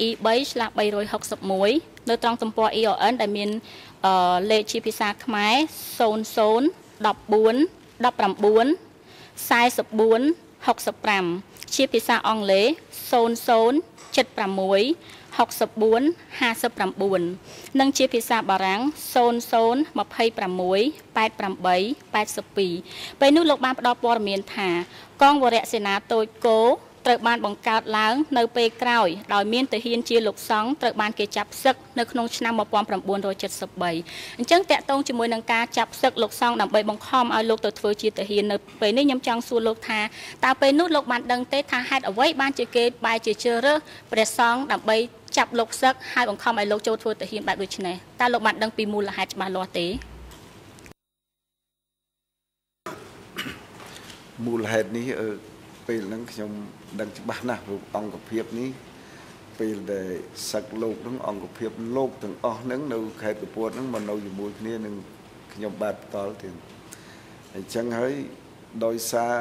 E3/361 នៅត្រង់ទំព័រ EON ដែលមានលេខជាភាសាខ្មែរ00 14 19 44 65ជាភាសាអង់គ្លេស00 76 64 59និងជាភាសាបារាំង00 26 88 82ពេលនោះលោកបានផ្ដល់ព័ត៌មានថាកងវរៈសេនាតូចគោត្រូវបានបង្កើតឡើងនៅពេលក្រោយដោយមានទាហានជាលោកសង្ឃត្រូវបានគេចាប់ផ្សឹកនៅក្នុងឆ្នាំ1973អញ្ចឹងតាក់ទងជាមួយនឹងការចាប់ផ្សឹកលោកសង្ឃដើម្បីបង្ខំឲ្យលោកទៅធ្វើជាទាហាននៅពេលនេះខ្ញុំចង់សួរលោកថាតើពេលនោះលោកបានដឹងទេថាហេតុអ្វីបានជាគេបែរជាជ្រើសរើសព្រះសង្ឃដើម្បីចាប់លោកផ្សឹកហើយបង្ខំឲ្យលោកចូលធ្វើទាហានបែបដូចនេះតើលោកបានដឹងពីមូលហេតុច្បាស់លាស់ទេមូលហេតុនេះពេលហ្នឹងខ្ញុំដឹងច្បាស់ណាស់អង្គភាពនេះពេលដែលសឹកលោកហ្នឹងអង្គភាពលោកទាំងអស់ហ្នឹងនៅខេត្តកំពតហ្នឹងមកនៅជាមួយគ្នានឹងខ្ញុំបាទផ្ទាល់ទៀតអញ្ចឹងហើយដោយសារ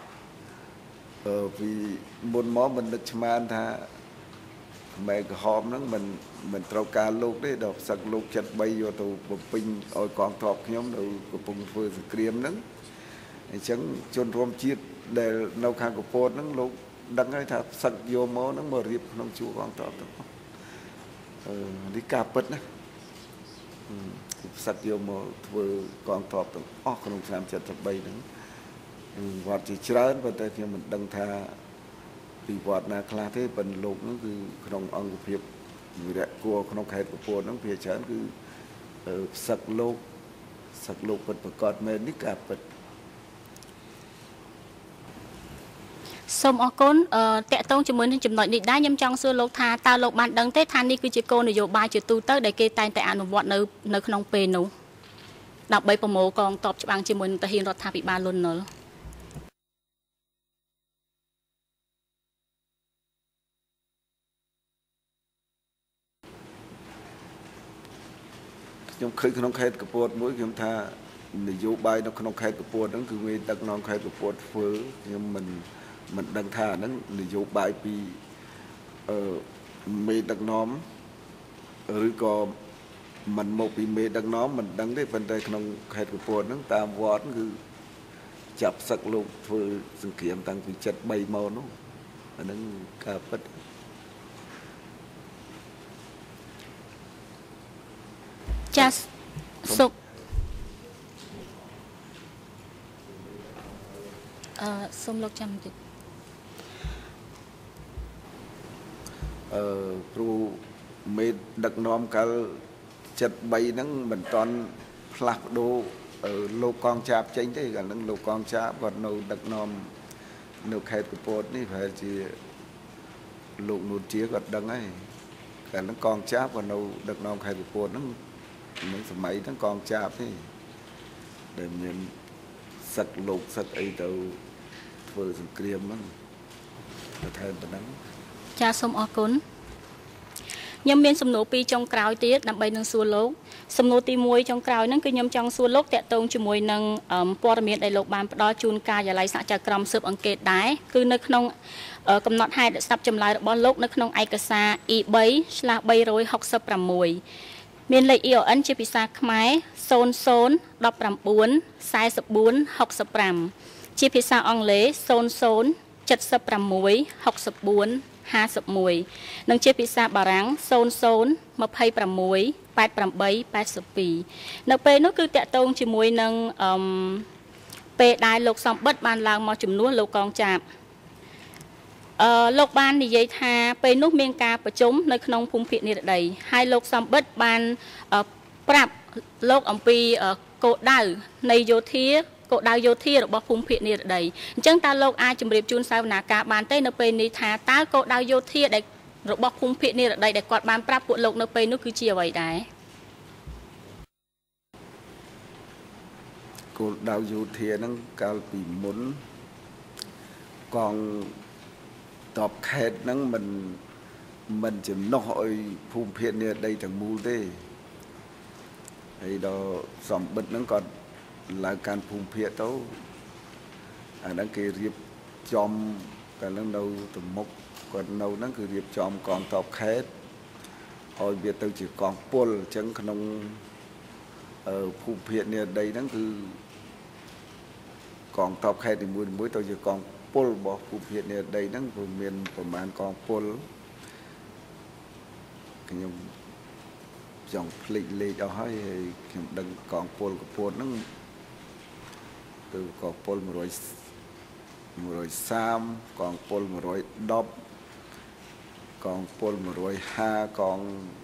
ពីមុនមកមិននឹកឆ្មានថាម៉ែក្រហមហ្នឹងមិនត្រូវការលោកទេដល់សឹកលោកចិត្ត3យកទៅបំពេញឲ្យកងទ័ពខ្ញុំនៅកំពុងធ្វើសង្គ្រាមហ្នឹងអញ្ចឹងជនរួមជាតិដែលនៅខាងកំពតហ្នឹងលោកដឹងហើយថាសឹកយកមកហ្នឹងមករៀបក្នុងជួរកងទ័ពទាំងអស់នេះការពិតណាសឹកយកមកធ្វើកងទ័ពទាំងអស់ក្នុងឆ្នាំ73ហ្នឹងវត្តជាច្រើនប៉ុន្តែខ្ញុំមិនដឹងថាពីវត្តណាខ្លះទេប៉ុន្តែលោកហ្នឹងគឺក្នុងអង្គភាពវិរៈគួរក្នុងខេត្តកំពតហ្នឹងវាច្រើនគឺសឹកលោកពិតប្រកបមែននេះការពិតសូមអរគុណតកតងជាមួយនឹងចំណុចនេះដែរខ្ញុំចង់សួរលោកថាតើលោកបានដឹងទេថានេះគឺជាគោលនយោបាយជាទូទៅដែលគេតែងតែអនុវត្តនៅក្នុងពេលនោះដើម្បីប្រមូលកងទ័ពច្បាំងជាមួយនឹងទាហានរដ្ឋាភិបាលលន់នល់ខ្ញុំឃើញក្នុងខេត្តកំពតមួយខ្ញុំថានយោបាយនៅក្នុងខេត្តកំពតហ្នឹងគឺវាដឹកនាំខេត្តកំពតធ្វើខ្ញុំមិនដឹងថាហ្នឹងនយោបាយពីមេដឹកនាំឬក៏មិនមកពីមេដឹកនាំមិនដឹងទេប៉ុន្តែក្នុងខេត្តកំពតហ្នឹងតាមវត្តគឺចាប់សឹកលោកធ្វើសង្គ្រាមតាំងពី73មកនោះអាហ្នឹងការពិតចាសសុកសូមលោកចាំបន្តិចព្រោះមេដឹកនាំកាល73ហ្នឹងមិនតាន់ផ្លាស់ប្ដូរលោកកងចាបចេញទេកាលហ្នឹងលោកកងចាបគាត់នៅដឹកនាំនៅខេត្តកំពតនេះប្រហែលជាលោកនួនជាគាត់ដឹងហើយកាលហ្នឹងកងចាបគាត់នៅដឹកនាំខេត្តកំពតហ្នឹងនឹងសម័យហ្នឹងកងចាបទេដែលមានសឹកលោកសឹកអីទៅធ្វើសង្គ្រាមហ្នឹងទៅថែមប៉ុណ្ណឹងចាសូមអរគុណខ្ញុំមានសំណួរ2ចុងក្រោយទៀតដើម្បីនឹងសួរលោកសំណួរទី1ចុងក្រោយហ្នឹងគឺខ្ញុំចង់សួរលោកតាក់ទងជាមួយនឹងព័ត៌មានដែលលោកបានផ្ដល់ជូនការិយាល័យសហជីវកម្មស៊ើបអង្កេតដែរគឺនៅក្នុងកំណត់ហេតុស្ដាប់ចម្លើយរបស់លោកនៅក្នុងឯកសារ E3/366 មានលេខ EON ជាភាសាខ្មែរ00194465ជាភាសាអង់គ្លេស00766451និងជាភាសាបារាំង00268882នៅពេលនោះគឺតាក់ទងជាមួយនឹងពេលដែលលោកសំបិតបានឡើងមកជំនួសលោកកងចាបលោកបាននិយាយថាពេលនោះមានការប្រជុំនៅក្នុងភូមិភាគនិរដីហើយលោកសំបិតបានប្រាប់លោកអំពីគោលដៅនៃយោធាគោលដៅយោធារបស់ភូមិភាគនិរដីអញ្ចឹងតើលោកអាចជម្រាបជូនសាវនាការបានទេនៅពេលនេះថាតើគោលដៅយោធាដែលរបស់ភូមិភាគនិរដីដែលគាត់បានប្រាប់ពួកលោកនៅពេលនោះគឺជាអ្វីដែរគោលដៅយោធាហ្នឹងកាលពីមុនកងតបខេត្តហ្នឹងមិនចំណុះឲ្យភូមិភាគនិរដីទាំងមូលទេហើយដល់សម្បិតហ្នឹងគាត់ឡើងកាន់ភូមិភាគទៅអាហ្នឹងគេរៀបចំកាលហ្នឹងនៅទំមុខគាត់នៅហ្នឹងគឺរៀបចំកងតបខេត្តឲ្យវាទៅជាកងពលអញ្ចឹងក្នុងភូមិភាគនិរដីហ្នឹងគឺកងតបខេត្តនីមួយៗទៅជាកងពលរបស់ភូមិភាគនិរដីហ្នឹងគឺមានប្រមាណកងពលខ្ញុំចង់ភ្លេចលេខអស់ហើយខ្ញុំដឹងកងពលកពួតហ្នឹងគឺកងពល130កងពល110កងពល150កង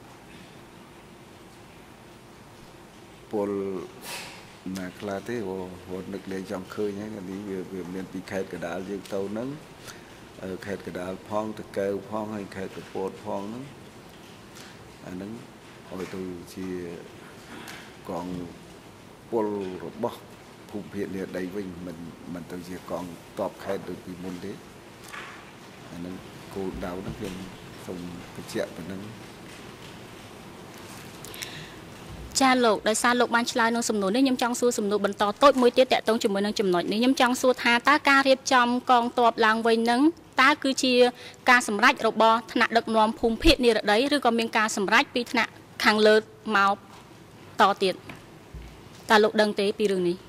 ពលណាខ្លះទេព្រោះនឹកលេងចង់ឃើញហ្នឹងនេះវាមានពីខេត្តកណ្ដាលយើងទៅហ្នឹងខេត្តកណ្ដាលផងតកែវផងហើយខេត្តកំពតផងហ្នឹងអាហ្នឹងឲ្យទៅជាកងពលរបស់ភภูมิเพศเนี่ยใดวิ่งมันต้องเชี่ยกองตอบแค่โดยปีมุนเด้อันนั้นกูดาวนักเรียนส่งไปเชี่ยไปนั้นចាលោកដោយសារលោកបានឆ្លើយនឹងសំណួរនេះខ្ញុំចង់សួរសំណួរបន្តតូចមួយទៀតតាក់ទងជាមួយនឹងចំណុចនេះខ្ញុំចង់សួរថាតើការរៀបចំកងទ័ពឡើងវិញនឹងតើគឺជាការសម្រេចរបស់ថ្នាក់ដឹកនាំភូមិភាគនិរតីឬក៏មានការសម្រេចពីថ្នាក់ខាងលើមកតទៀតតើលោកដឹងទេពីរឿងនេះ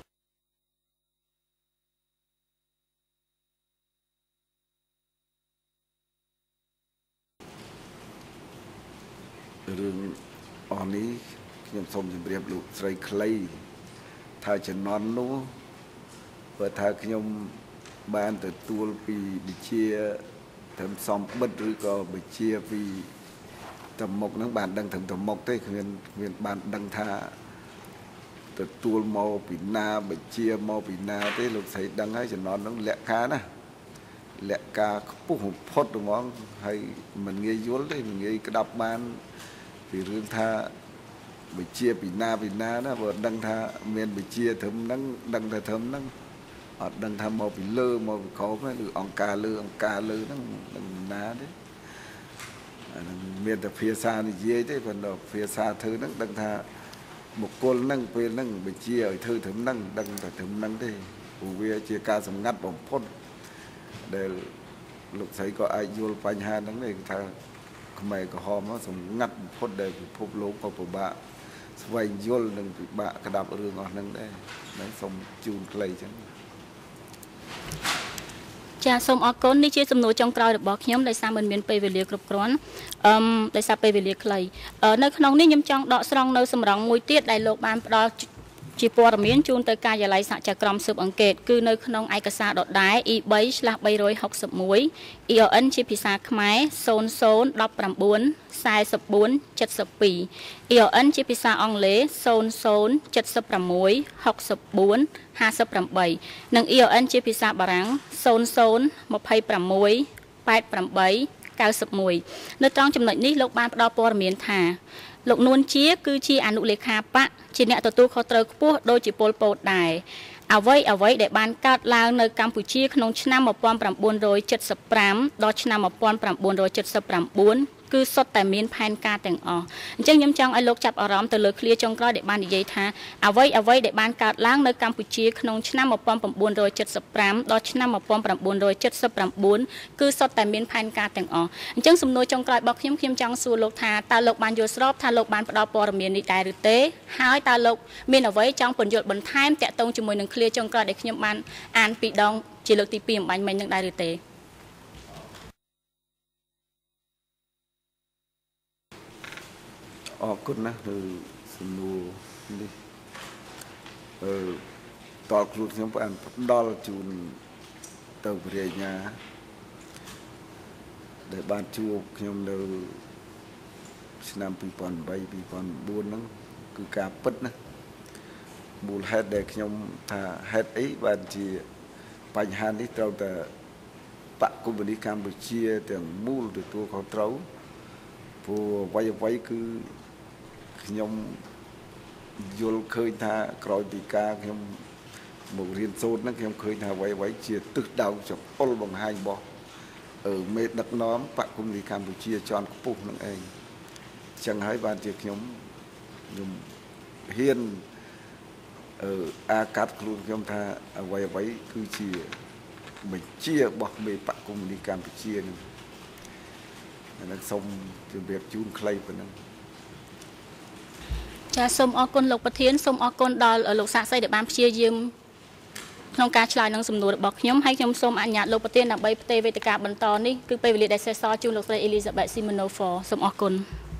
រឿងអស់នេះខ្ញុំសូមជម្រាបលោកស្រីខ្លីថាចំណន់នោះបើថាខ្ញុំបានទទួលពីវិជាត្រឹមសំបិតឬក៏វិជាពីតំមុខហ្នឹងបានដឹងត្រឹមតំមុខទេគ្មានបានដឹងថាទទួលមកពីណាវិជាមកពីណាទេលោកស្រីដឹងហើយចំណន់ហ្នឹងលក្ខការណាលក្ខការខ្ពស់បំផុតហ្មងហើយមិនងាយយល់ទេមិនងាយក្តាប់បានពីរឿងថាវិជាពីណាណាបើដឹងថាមានវិជាត្រឹមហ្នឹងដឹងតែត្រឹមហ្នឹងអត់ដឹងថាមកពីលើមកពីក្រោមឬអង្គការលើហ្នឹងមិនណាទេអាហ្នឹងមានតែភាសានិយាយទេប៉ុន្តែភាសាធ្វើហ្នឹងដឹងថាបុគ្គលហ្នឹងពេលហ្នឹងវិជាឲ្យធ្វើត្រឹមហ្នឹងដឹងតែត្រឹមហ្នឹងទេព្រោះវាជាការសម្ងាត់បំផុតដែលលោកស្រីក៏អាចយល់បញ្ហាហ្នឹងទេថាខ្មែរក្រហមសម្ងាត់បំផុតដែលពិភពលោកក៏ពិបាកស្វែងយល់និងពិបាកក្តាប់រឿងអស់ហ្នឹងដែរហ្នឹងសូមជូនខ្លីចឹងចាសូមអរគុណនេះជាសំណួរចុងក្រោយរបស់ខ្ញុំដោយសារមិនមានពេលវេលាគ្រប់គ្រាន់ដោយសារពេលវេលាខ្លីនៅក្នុងនេះខ្ញុំចង់ដកស្រង់នៅសម្រងមួយទៀតដែលលោកបានផ្ដល់ជាព័ត៌មានជូនទៅការិយាល័យសហជីវកម្មស៊ើបអង្កេតគឺនៅក្នុងឯកសារដដែល E3/361 EON ជាភាសាខ្មែរ 00194472 EON ជាភាសាអង់គ្លេស 00766458 និង EON ជាភាសាបារាំង 00268891 នៅត្រង់ចំណុចនេះលោកបានផ្ដល់ព័ត៌មានថាលោកនួនជាគឺជាអនុលេខាបកជាអ្នកទទួលខុសត្រូវខ្ពស់ដូចជាពលពតដែរអ្វីដែលបានកើតឡើងនៅកម្ពុជាក្នុងឆ្នាំ1975ដល់ឆ្នាំ1979គឺសុទ្ធតែមានផែនការទាំងអស់អញ្ចឹងខ្ញុំចង់ឲ្យលោកចាប់អារម្មណ៍ទៅលើឃ្លាចុងក្រោយដែលបាននិយាយថាអ្វីដែលបានកើតឡើងនៅកម្ពុជាក្នុងឆ្នាំ1975ដល់ឆ្នាំ1979គឺសុទ្ធតែមានផែនការទាំងអស់អញ្ចឹងសំណួរចុងក្រោយរបស់ខ្ញុំចង់សួរលោកថាតើលោកបានយល់ស្របថាលោកបានផ្ដល់ព័ត៌មាននេះដែរឬទេហើយតើលោកមានអ្វីចង់ពន្យល់បន្ថែមតាក់ទងជាមួយនឹងឃ្លាចុងក្រោយដែលខ្ញុំបានអានពីរដងជាលើកទី2អំបញ្ញមិញនឹងដែរឬទេអរគុណណាស់គឺសំណួរនេះតលខ្លួនខ្ញុំបានផ្ដល់ជូនទៅព្រះរាជអាជ្ញាដែលបានជួបខ្ញុំនៅឆ្នាំ2008 2009ហ្នឹងគឺការពិតណាមូលហេតុដែលខ្ញុំថាហេតុអីបានជាបញ្ហានេះត្រូវតែបកកុម្មុយនីសកម្ពុជាទាំងមូលទទួលខុសត្រូវព្រោះអ្វីគឺខ្ញុំយល់ឃើញថាក្រោយពីការខ្ញុំមករៀនសូត្រហ្នឹងខ្ញុំឃើញថាអ្វីជាទិសដៅចពុលបង្ហាញរបស់មេដឹកនាំបកកុម្មុយនីសកម្ពុជាជាន់ខ្ពស់នឹងឯងអញ្ចឹងហើយបានជាខ្ញុំហ៊ានអាកាត់ខ្លួនខ្ញុំថាអ្វីគឺជាបញ្ជារបស់មេបកកុម្មុយនីសកម្ពុជានឹងអាសូមជម្រាបជូនខ្លីប៉ុណ្ណឹងចាសូមអរគុណលោកប្រធានសូមអរគុណដល់លោកសាក់សីដែលបានព្យាយាមក្នុងការឆ្លើយនឹងសំណួររបស់ខ្ញុំហើយខ្ញុំសូមអនុញ្ញាតលោកប្រធានដើម្បីផ្ទេរវេទិកាបន្តនេះគឺពេលវេលាដែលសេសសល់ជូនលោកស្រី Elizabeth Simonova សូមអរគុណ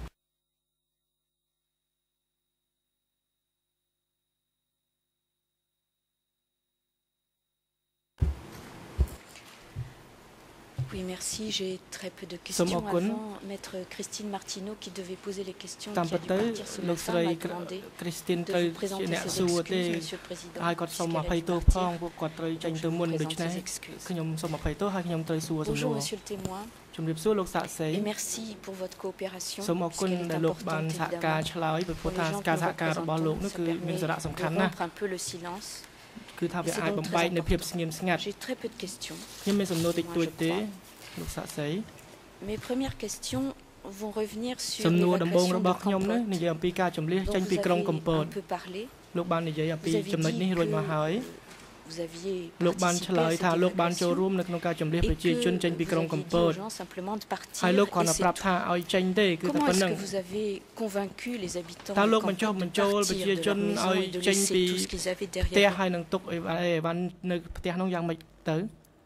Oui, merci. J'ai très peu de questions. Avant, Maître Christine Martineau, qui devait poser les questions, qui a dû partir ce matin, m'a demandé de vous présenter ses excuses, Monsieur le Président. Puisqu'elle a dû partir, présente ses excuses. Bonjour, Monsieur le témoin. Et merci pour votre coopération, puisqu'elle est importante, évidemment, pour les gens qui représentent, ça permet de rompre un peu le silence. គឺថាវាអាចបំបែកនៅភាពស្ងៀមស្ងាត់ J'ai très peu de questions. ខ្ញុំមានសំណួរតិចតួចទេលោកសាក់សី Mes premières questions vont revenir sur សំណួរដំបូង l'évacuation របស់ខ្ញុំនេះនិយាយអំពីការចម្លៀសចេញពីក្រុងកំពត un peu parlé. លោកបាននិយាយអំពីចំណុចនេះរួចមកហើយ Vous aviez លោកបានឆ្លើយថាលោកបានចូលរួមនៅក្នុងការចម្លៀសប្រជាជនចេញពីក្រុងកំពត ហើយលោកគ្រាន់តែប្រាប់ថាឲ្យចេញទេគឺតែប៉ុណ្្នឹង Vous avez convaincu les habitants តើលោកបញ្ចុះបញ្ចូលប្រជាជនឲ្យចេញពីផ្ទះហើយនឹងទុកអីវ៉ាន់នៅផ្ទះនោះយ៉ាងម៉េចទៅ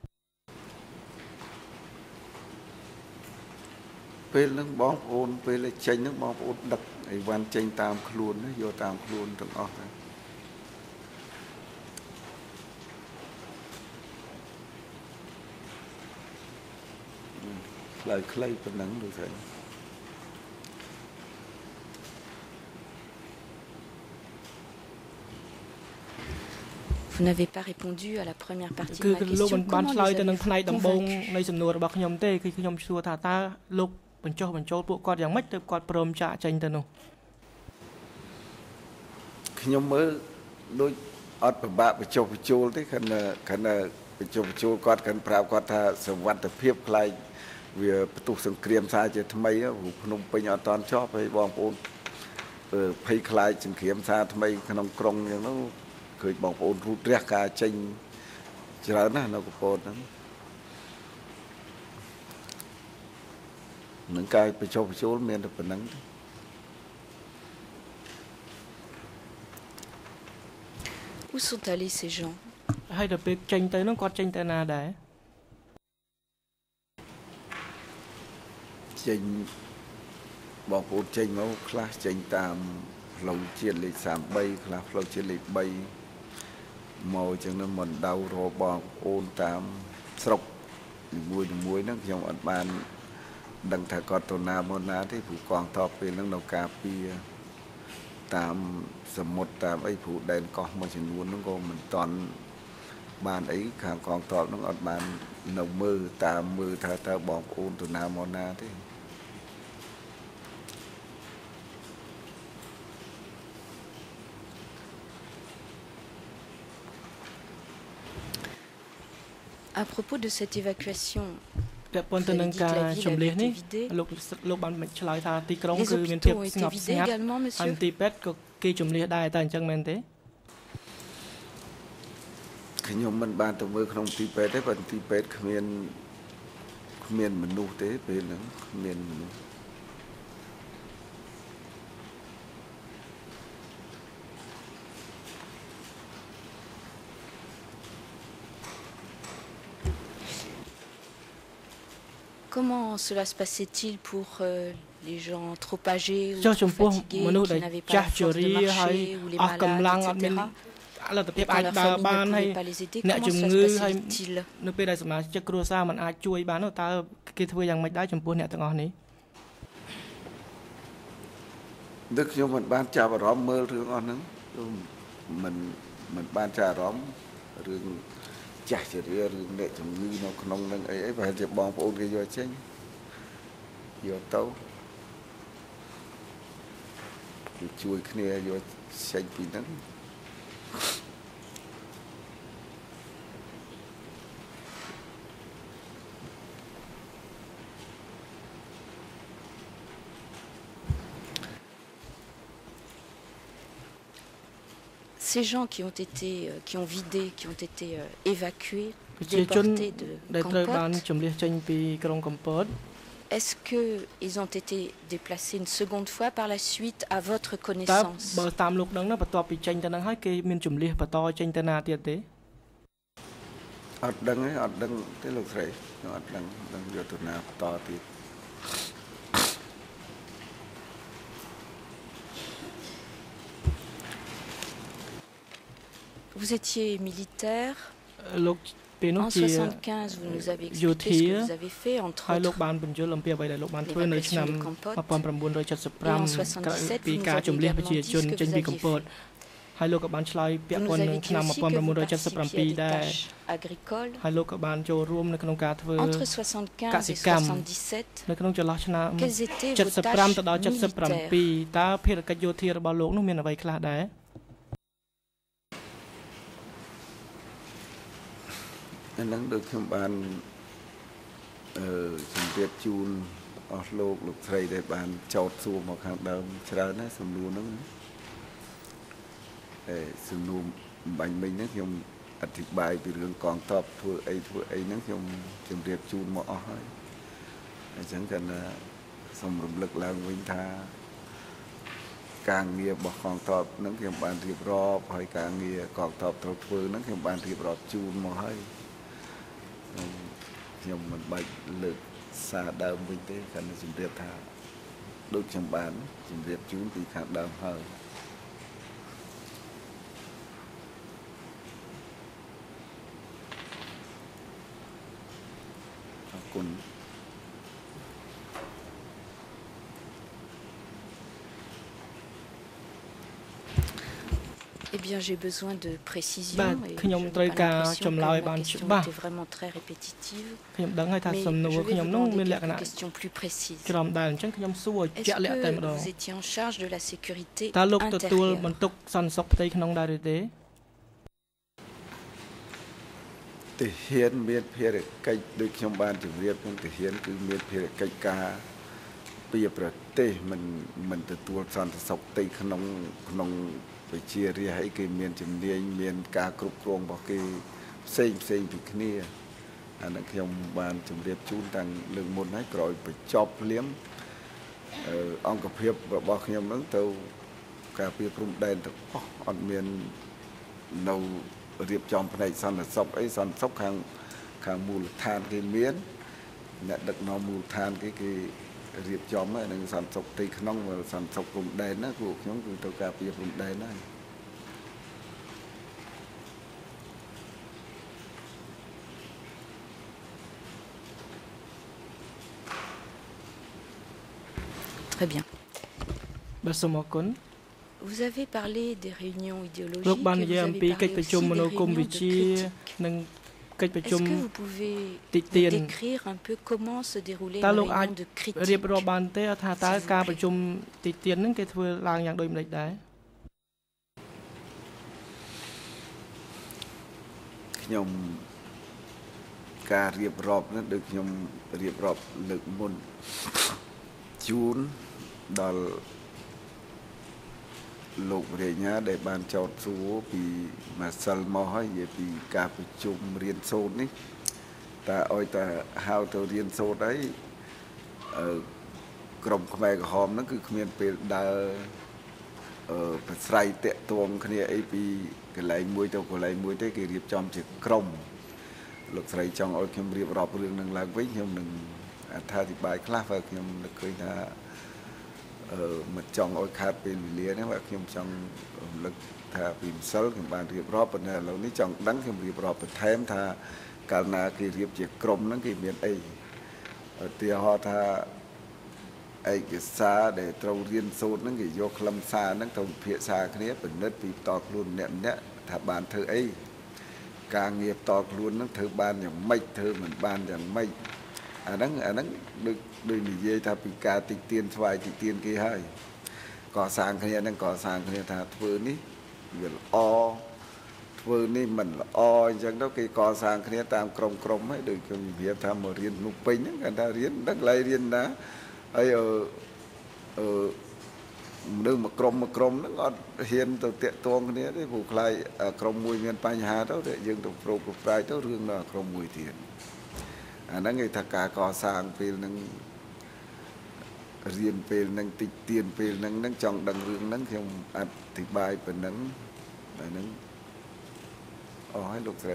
ពេលហ្នឹងបងប្អូនពេលចេញហ្នឹងបងប្អូនដឹកអីវ៉ាន់ចេញតាមខ្លួនណាយកតាមខ្លួនទាំងអស់ទៅខ្លីខ្លីប៉ុណ្ណឹងដូចហ្នឹង Vous n'avez pas répondu à la première partie de គឺ ma លោក question. បានឆ្លើយទៅនឹង Comment ផ្នែក les ដំ avez-vous បូង convaincus? នៃសំណួររបស់ខ្ញុំទេគឺខ្ញុំសួរថាតើលោកបញ្ចុះបញ្ចូលពួកគាត់យ៉ាងម៉េចទើបគាត់ព្រមចាកចេញទៅនោះខ្ញុំមើលដូចអត់ពិបាកបញ្ចុះបញ្ចូលទេខណៈបញ្ចុះបញ្ចូលគាត់កាន់ប្រាប់គាត់ថាសវត្ថិភាពខ្លាយវាផ្ទុះសង្គ្រាមសារជាថ្មីភ្នំពេញអត់តាន់ចប់ហើយបងប្អូនភ័យខ្លាចសង្គ្រាមសារថ្មីក្នុងក្រុងអញ្ចឹងនោះឃើញបងប្អូនរូតរះការចេញច្រើនណាស់នៅកំពតហ្នឹងនឹងការបញ្ចុះបញ្ចូលមានតែប៉ុណ្្នឹង Où sont allés ces gens? ហើយដល់ពេលចេញទៅនោះគាត់ចេញទៅណាដែរចេញបងប្អូនចេញមកខ្លះចេញតាមផ្លូវជាតិលេខ33ខ្លះផ្លូវជាតិលេខ3មកអញ្ចឹងនឹងមិនដៅរកបងប្អូនតាមស្រុកនីមួយហ្នឹងខ្ញុំអត់បានដឹងថាគាត់ទៅណាមកណាទេព្រោះកងទ័ពពេលហ្នឹងនៅការពារតាមសមុទ្រតាមអីព្រោះដែនកោះមួយចំនួនហ្នឹងក៏មិនតាន់បានអីខាងកងទ័ពហ្នឹងអត់បាននៅមើលតាមមើលថាតើបងប្អូនទៅណាមកណាទេ À propos de cette évacuation, ពាក់ព័ន្ធទៅនឹងការចម្លៀសនេះលោកបានឆ្លើយថាទីក្រុងគឺមានភាពស្ងប់ស្ងាត់ហើយទីពេទ្យក៏គេចម្លៀសដែរតែអញ្ចឹងមែនទេខ្ញុំមិនបានទៅមើលក្នុងទីពេទ្យទេប៉ុន្តែទីពេទ្យគ្មានមនុស្សទេពេលហ្នឹងគ្មានមនុស្ស Comment cela se passait-il pour les gens trop âgés ou ចុះ trop ចំពោះ fatigués មនុស្ស qui ដែល n'avaient ចា pas ស់ la ជ force de រាហើយ marcher ou les អស់កម្លាំង malades, អត់មាន etc. លទ្ធភាព Quand អាច la ដើរ famille បាន ne ហើយ pouvait pas les aider, អ្នក comment ជំ cela ងឺ se ហើយ passait-il? នៅពេលដែលសមាជិកគ្រួសារមិនអាចជួយបាននោះតើគេធ្វើយ៉ាងម៉េចដែរចំពោះអ្នកទាំងអស់នេះដឹកខ្ញុំមិនបានចាប់អារម្មណ៍មើលរឿងអស់ហ្នឹងមិនបានចាប់អារម្មណ៍រឿងចាស់ជរារឿងអ្នកជំងឺនៅក្នុងហ្នឹងអីប្រហែលជាបងប្អូនគេយកចេញយកទៅជួយគ្នាយកចេញពីហ្នឹង Ces gens qui ont vidé, qui ont été évacués, ប្រជាជន déportés de ដែលត្រូវបាន Kampot, ចម្លៀសចេញពីក្រុងកំពត est-ce qu'ils ont été déplacés une seconde fois par la suite à votre តើ connaissance? បើតាមលោកដឹងណាបន្ទាប់ពីចេញទៅហ្នឹងហើយគេមានចម្លៀសបន្តចេញទៅណាទៀតទេអត់ដឹងទេអត់ដឹងទេលោកស្រីខ្ញុំអត់ដឹងយកទៅណាបន្តទៀត Vous étiez militaire. លោកពេលនោះ En ជា 75, vous nous avez expliqué ce que vous avez fait, entre ហើយលោក autres. បានបញ្យល់អំពីអ្វីដែលលោកបានធ្វើនៅឆ្នាំ l'évacuation de Kampot. 1975 ក្រោយពីការចម្លៀសប្រជាជនចេញពីកំពត ហើយលោកក៏បានឆ្លើយពាក់ Vous ព័ន្ធ nous នឹង avez dit ឆ្នាំ aussi que vous participiez à 1977 des ដែរ tâches agricoles. ហើយលោកក៏បានចូលរួមនៅក្នុងការធ្វើ Entre 75 et 77, នៅក្នុងចន្លោះឆ្នាំ quelles étaient vos 75 ទៅដល់ tâches militaires? 77 តើភារកិច្ចយោធារបស់លោកនោះមានអ្វីខ្លះដែរนั้นโดยคำบานជំរាបជូនអស់លោកស្រីដែលបានចោតសួរមកខាងដើមច្រើនណាស់សំណួរហ្នឹងសំណួរបាញ់មិញហ្នឹងខ្ញុំអធិប្បាយពីរឿងកងទ័ពធ្វើអីហ្នឹងខ្ញុំជំរាបជូនមកអស់ហើយអញ្ចឹងគាត់ថាសូមរំលឹកឡើងវិញថាការងាររបស់កងទ័ពហ្នឹងខ្ញុំបានរៀបរាប់ហើយការងារកងទ័ពត្រូវធ្វើហ្នឹងខ្ញុំបានរៀបរាប់ជូនមកហើយខ្ញុំមិនបាច់លើកសារដើមវិញទេគាត់នឹងជំរាបថាដូចខ្ញុំបានជំរាបជូនពីខាងដើមហើយអរគុណ Eh bien, j'ai besoin de précision et je n'ai pas l'impression que ma question était vraiment très répétitive, mais je vais vous demander quelques questions plus précises. Est-ce que vous étiez en charge de la sécurité intérieure? ទាហានមានភារកិច្ចដូចខ្ញុំបានជម្រាបនឹងទាហានគឺមានភារកិច្ចការពីប្រទេសមិនទទួលសន្តិសុខទីក្នុងវិជារាជឲ្យគេមានជំនាញមានការគ្រប់គ្រងរបស់គេផ្សេងពីគ្នាអានេះខ្ញុំបានជម្រាបជូនតាំងលើកមុនហើយក្រោយបញ្ចប់ភ្លាមអង្គភាពរបស់ខ្ញុំនឹងទៅការពារព្រំដែនទាំងអស់អត់មាននៅរៀបចំផ្នែកសន្តិសុខអីសន្តិសុខខាងមូលដ្ឋានគេមានអ្នកដឹកនាំមូលដ្ឋានគេរៀបចំហើយនឹងសន្តិសុខទីក្នុងសន្តិសុខព្រំដែនណាពួកខ្ញុំគឺទៅការពារព្រំដែនហើយ Très bien. Vous avez parlé des réunions idéologiques, vous avez parlé aussi des réunions de critique. Est-ce que vous pouvez décrire un peu comment se déroulait une réunion de critique? ការរៀបរាប់នោះដូចខ្ញុំរៀបរាប់លើកមុនជូនដល់លោករញ្ញាដែលបានចោទសួរពីម្សិលមកហើយនិយាយពីការប្រជុំរៀនសូត្រនេះតើឲ្យតើហៅទៅរៀនសូត្រអីក្រុមខ្មែរក្រហមហ្នឹងគឺគ្មានពេលដើរប្រស្រ័យតាក់ទងគ្នាអីពីកន្លែងមួយទៅកន្លែងមួយទេគេរៀបចំជាក្រុម លោកស្រីចង់ឲ្យខ្ញុំរៀបរាប់រឿងនឹងឡើងវិញខ្ញុំនឹងអត្ថាធិប្បាយខ្លះបើខ្ញុំនឹកឃើញថាមិនចង់ឲ្យខាតពេលវេលានេះបើខ្ញុំចង់រំលឹកថាពីម្សិលខ្ញុំបានរៀបរាប់ប៉ុន្តែឥឡូវនេះចង់ដឹងខ្ញុំរៀបរាប់បន្ថែមថាកាលណាគេរៀបជាក្រុមហ្នឹងគេមានអីឧទាហរណ៍ថាឯកសារដែលត្រូវរៀនសូត្រហ្នឹងគេយកខ្លឹមសារហ្នឹងទៅពិភាក្សាគ្នាពិនិត្យពីតខ្លួនម្នាក់ថាបានធ្វើអី ការងារតខ្លួននឹងធ្វើបានយ៉ាងម៉េចធ្វើមិនបានយ៉ាងម៉េចអាហ្នឹងដូចនិយាយថាពីការតិចទៀនស្វ័យតិចទៀនគេហើយកសាងគ្នានឹងកសាងគ្នាថាធ្វើនេះវាល្អធ្វើនេះមិនល្អអញ្ចឹងទៅគេកសាងគ្នាតាមក្រុមហើយដូចខ្ញុំនិយាយថាមករៀនភ្នំពេញហ្នឹងគាត់ថារៀនដឹកឡៃរៀនណាហើយនៅមួយក្រុមហ្នឹងអត់ហ៊ានទៅតាក់ទងគ្នាទេព្រោះខ្លាចក្រុមមួយមានបញ្ហាទៅយើងទៅប្រោកប្រប្រាយទៅរឿងនៅក្រុមមួយទៀតអាហ្នឹងគេថាការកសាងពេលហ្នឹងរៀនពេលហ្នឹងតិចទៀនពេលហ្នឹងចង់ដឹងរឿងហ្នឹងខ្ញុំអធិប្បាយប៉ុណ្ណឹងតែហ្នឹងអស់ហើយលោកស្រី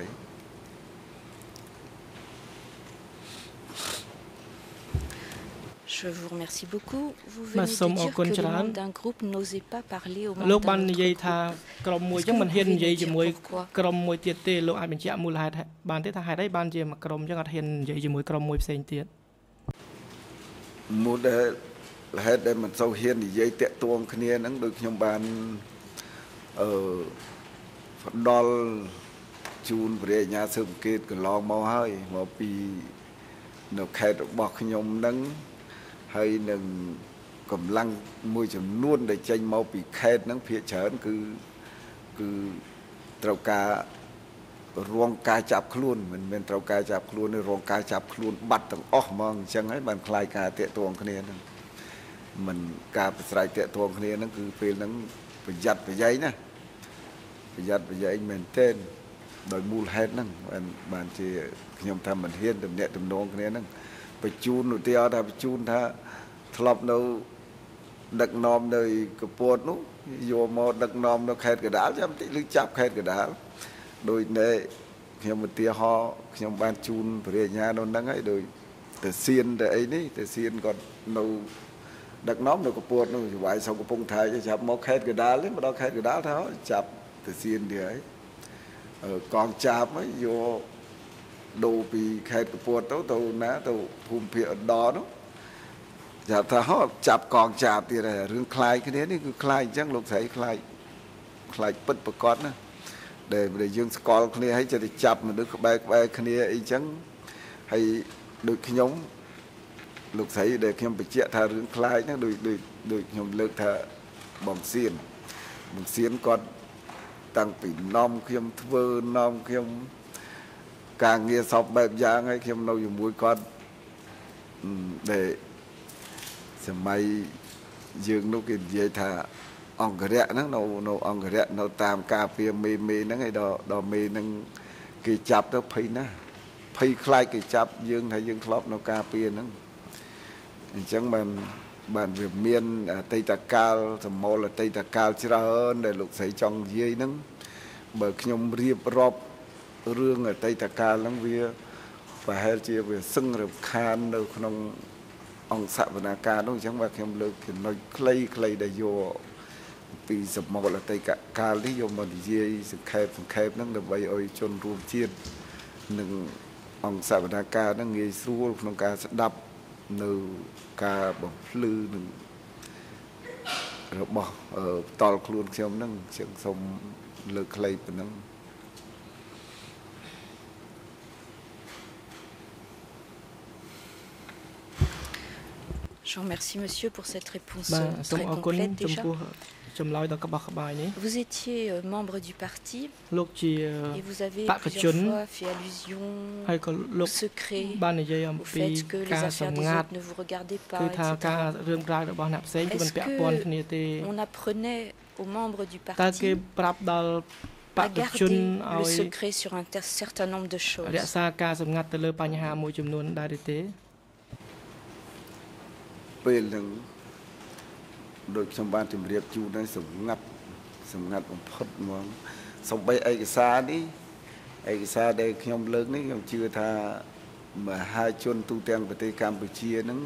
Je vous remercie beaucoup. Vous venez de dire que le membre d'un groupe n'osait pas parler au membre d'un autre groupe. Est-ce que vous pouvez nous dire pourquoi? Hay nâng cầm lăng môi chấm luôn để tranh mau bị kẹt nắng phía chán cứ trâu cá รวงกายจับคลุนมันเป็นเรากายจับคลุนในรวงกายจับคลุนบัดต่างออกมองจังให้มันคลายกาเตะตัวคนนี้นั่นมันกาไปใส่เตะตัวคนนี้นั่นคือเป็นนั่งไปยัดไปใหญ่นะไปยัดไปใหญ่เหมือนเต้นโดยมูลเหตุนั่นมันที่ยมทำมันเฮียนตำเนะตำนองคนนี้นั่นไปจูนหนูเตียวถ้าไปจูนถ้าทลบเราดักนอมเลยกระปวดนู้โยมดักนอมเราแค่กระดาษจำติลึกจับแค่กระดาษโดยในยมเตียหอยมบานจูนเรียญาโนนั่งให้โดยแต่เซียนแต่ไอ้นี่แต่เซียนก่อนเราดักน้อมเรากระปวดนู้ไหวสองกระปงไทยจะจับมอแค่กระดาษเลยมาเราแค่กระดาษเท่าจับแต่เซียนเดียวกองจับไม่โยดูปีแค่กระปวดตัวตัวนะตัวภูมิเพียรดอนู้จับถ้าเขาจับกองจับที่อะไรเรื่องคลายแค่นี้นี่คือคลายจังลูกใส่คลายปิดประกอบนะđể dương scroll kia hay cho để chập mà được bài kia ấy chẳng hay được khi nhóm lục thấy để khi ông bị chết thà rừng khai nó được nhóm lực thà bằng xiên còn tăng bị nom khi ông thưa nom khi ông càng nghe sọc bẹp giang hay khi ông đâu dùng mũi con để xem may dương nó cái gì thà ông cái rẽ nó ông cái rẽ nó tam cà phê mê nó ngay đò mê nó kỳ chập nó phi na phi khai kỳ chập dương hay dương khóc nó cà phê nó chẳng bàn việc miên tây tà cao thầm mô là tây tà cao chứ ra hơn để lục thấy trong dưới nó bởi khi nhung riêng rộp rương ở tây tà cao lắm vì và hay chia về sưng rồi khan đâu không ông sạ và nà ca nó chẳng và khi nhung lực thì nó clay để vôปีสมองละไตกะกาลิยมมันเยี่ยสุขแคบนั่งเดบใบอ้อยจนรวมเชียนหนึ่งองศาบรรณาการนั่งเงยสู้นองการสดับหนึ่งกาบอกลือหนึ่งเราบอกตอลครูนเชียมนั่งเชียงสมเลือกใครเป็นนั่ง Je vous remercie, monsieur, pour cette réponse très complète déjà. Vous étiez membre du parti et vous avez plusieurs fois fait allusion au secret, au fait que les affaires des autres ne vous regardaient pas, etc. Est-ce qu'on apprenait aux membres du parti à garder le secret sur un certain nombre de choses? Đôi trong ban tìm liệp chú này sầm ngặt một phật mà xong bay ai cái xa đây khi ông lớn đấy ông chưa tha mà hai chôn tu tiên của tây Campuchia nó